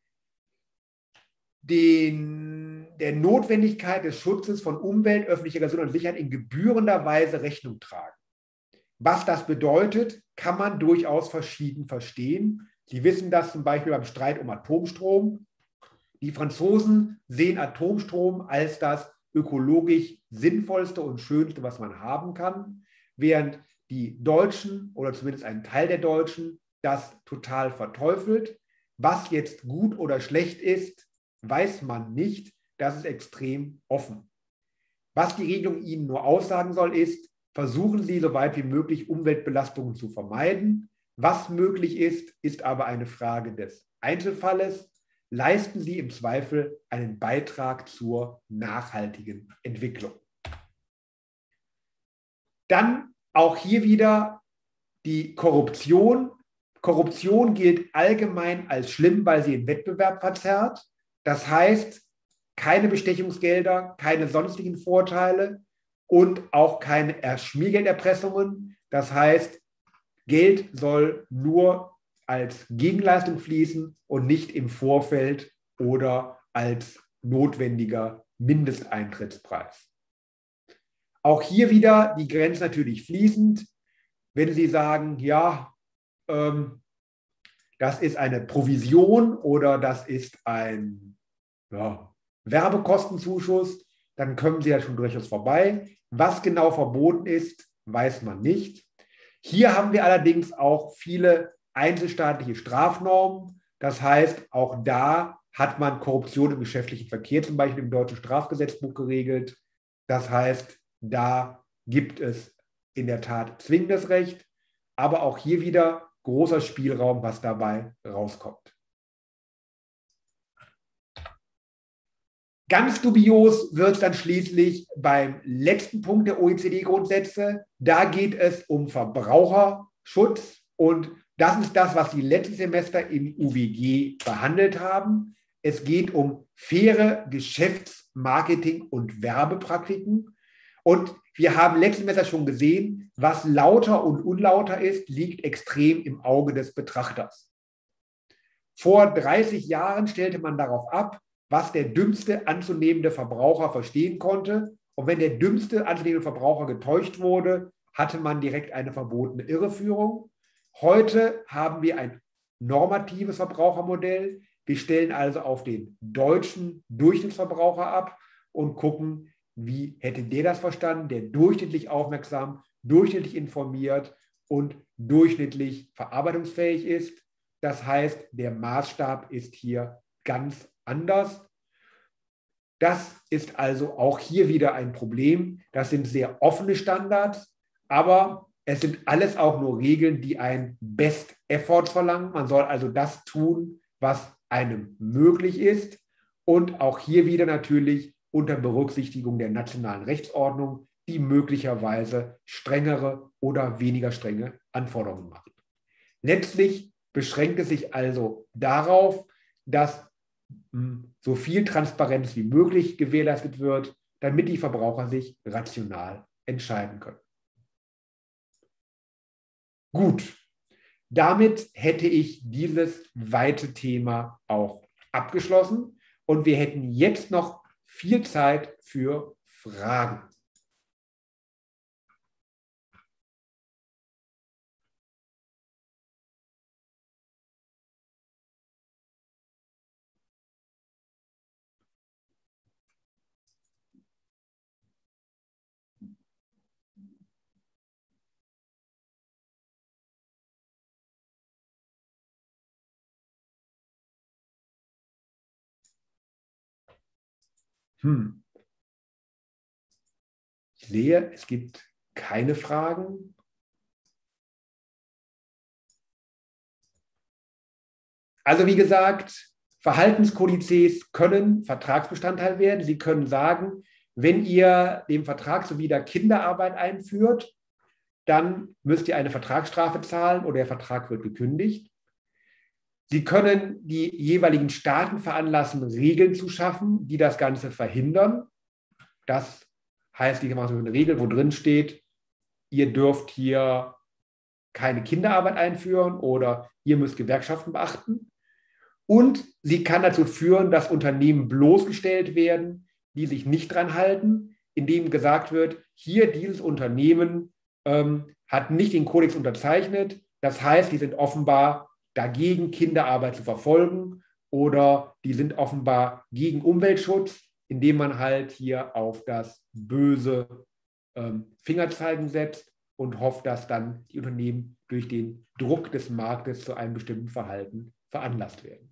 Speaker 1: den, der Notwendigkeit des Schutzes von Umwelt, öffentlicher Gesundheit und Sicherheit in gebührender Weise Rechnung tragen. Was das bedeutet, kann man durchaus verschieden verstehen. Sie wissen das zum Beispiel beim Streit um Atomstrom. Die Franzosen sehen Atomstrom als das ökologisch sinnvollste und schönste, was man haben kann, während die Deutschen oder zumindest ein Teil der Deutschen das total verteufelt. Was jetzt gut oder schlecht ist, weiß man nicht. Das ist extrem offen. Was die Regelung Ihnen nur aussagen soll, ist, versuchen Sie, so weit wie möglich Umweltbelastungen zu vermeiden. Was möglich ist, ist aber eine Frage des Einzelfalles. Leisten Sie im Zweifel einen Beitrag zur nachhaltigen Entwicklung. Dann auch hier wieder die Korruption. Korruption gilt allgemein als schlimm, weil sie den Wettbewerb verzerrt. Das heißt, keine Bestechungsgelder, keine sonstigen Vorteile und auch keine Schmiergelderpressungen. Das heißt, Geld soll nur als Gegenleistung fließen und nicht im Vorfeld oder als notwendiger Mindesteintrittspreis. Auch hier wieder die Grenze natürlich fließend. Wenn Sie sagen, ja, ähm, das ist eine Provision oder das ist ein ja, Werbekostenzuschuss, dann kommen Sie ja schon durchaus vorbei. Was genau verboten ist, weiß man nicht. Hier haben wir allerdings auch viele einzelstaatliche Strafnormen. Das heißt, auch da hat man Korruption im geschäftlichen Verkehr zum Beispiel im deutschen Strafgesetzbuch geregelt. Das heißt, da gibt es in der Tat zwingendes Recht, aber auch hier wieder großer Spielraum, was dabei rauskommt. Ganz dubios wird es dann schließlich beim letzten Punkt der O E C D-Grundsätze. Da geht es um Verbraucherschutz und das ist das, was Sie letztes Semester im U W G behandelt haben. Es geht um faire Geschäfts-, Marketing- und Werbepraktiken. Und wir haben letztes Semester schon gesehen, was lauter und unlauter ist, liegt extrem im Auge des Betrachters. Vor dreißig Jahren stellte man darauf ab, was der dümmste anzunehmende Verbraucher verstehen konnte. Und wenn der dümmste anzunehmende Verbraucher getäuscht wurde, hatte man direkt eine verbotene Irreführung. Heute haben wir ein normatives Verbrauchermodell. Wir stellen also auf den deutschen Durchschnittsverbraucher ab und gucken, wie hätte der das verstanden, der durchschnittlich aufmerksam, durchschnittlich informiert und durchschnittlich verarbeitungsfähig ist. Das heißt, der Maßstab ist hier ganz anders. Das ist also auch hier wieder ein Problem. Das sind sehr offene Standards, aber es sind alles auch nur Regeln, die ein Best Effort verlangen. Man soll also das tun, was einem möglich ist und auch hier wieder natürlich unter Berücksichtigung der nationalen Rechtsordnung, die möglicherweise strengere oder weniger strenge Anforderungen macht. Letztlich beschränkt es sich also darauf, dass mh, so viel Transparenz wie möglich gewährleistet wird, damit die Verbraucher sich rational entscheiden können. Gut, damit hätte ich dieses weite Thema auch abgeschlossen und wir hätten jetzt noch viel Zeit für Fragen. Hm. Ich sehe, es gibt keine Fragen. Also wie gesagt, Verhaltenskodizes können Vertragsbestandteil werden. Sie können sagen, wenn ihr dem Vertrag zuwider Kinderarbeit einführt, dann müsst ihr eine Vertragsstrafe zahlen oder der Vertrag wird gekündigt. Sie können die jeweiligen Staaten veranlassen, Regeln zu schaffen, die das Ganze verhindern. Das heißt, die machen so eine Regel, wo drin steht, ihr dürft hier keine Kinderarbeit einführen oder ihr müsst Gewerkschaften beachten. Und sie kann dazu führen, dass Unternehmen bloßgestellt werden, die sich nicht dran halten, indem gesagt wird, hier dieses Unternehmen ähm, hat nicht den Kodex unterzeichnet. Das heißt, die sind offenbar dagegen, Kinderarbeit zu verfolgen oder die sind offenbar gegen Umweltschutz, indem man halt hier auf das böse ähm, Fingerzeigen setzt und hofft, dass dann die Unternehmen durch den Druck des Marktes zu einem bestimmten Verhalten veranlasst werden.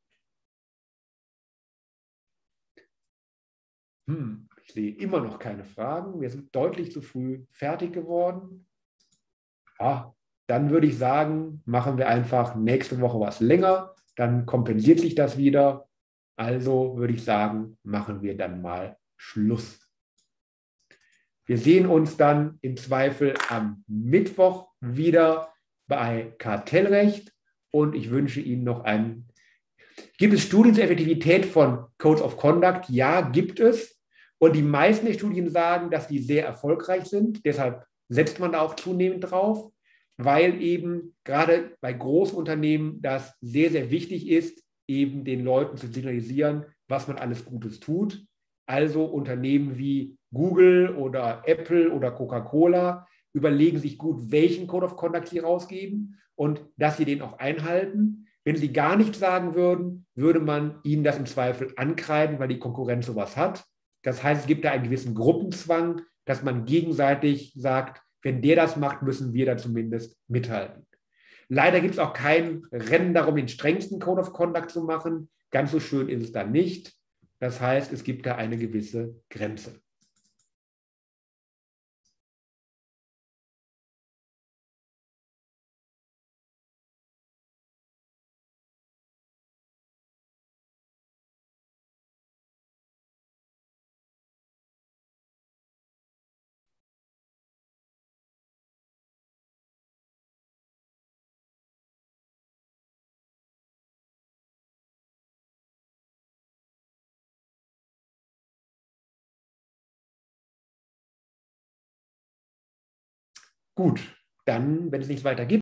Speaker 1: Hm, ich sehe immer noch keine Fragen. Wir sind deutlich zu früh fertig geworden. Ja, dann würde ich sagen, machen wir einfach nächste Woche was länger. Dann kompensiert sich das wieder. Also würde ich sagen, machen wir dann mal Schluss. Wir sehen uns dann im Zweifel am Mittwoch wieder bei Kartellrecht und ich wünsche Ihnen noch einen. Gibt es Studien zur Effektivität von Codes of Conduct? Ja, gibt es. Und die meisten der Studien sagen, dass die sehr erfolgreich sind. Deshalb setzt man da auch zunehmend drauf, weil eben gerade bei großen Unternehmen das sehr, sehr wichtig ist, eben den Leuten zu signalisieren, was man alles Gutes tut. Also Unternehmen wie Google oder Apple oder Coca-Cola überlegen sich gut, welchen Code of Conduct sie rausgeben und dass sie den auch einhalten. Wenn sie gar nichts sagen würden, würde man ihnen das im Zweifel ankreiden, weil die Konkurrenz sowas hat. Das heißt, es gibt da einen gewissen Gruppenzwang, dass man gegenseitig sagt, wenn der das macht, müssen wir da zumindest mithalten. Leider gibt es auch kein Rennen darum, den strengsten Code of Conduct zu machen. Ganz so schön ist es dann nicht. Das heißt, es gibt da eine gewisse Grenze. Gut, dann, wenn es nichts weiter gibt,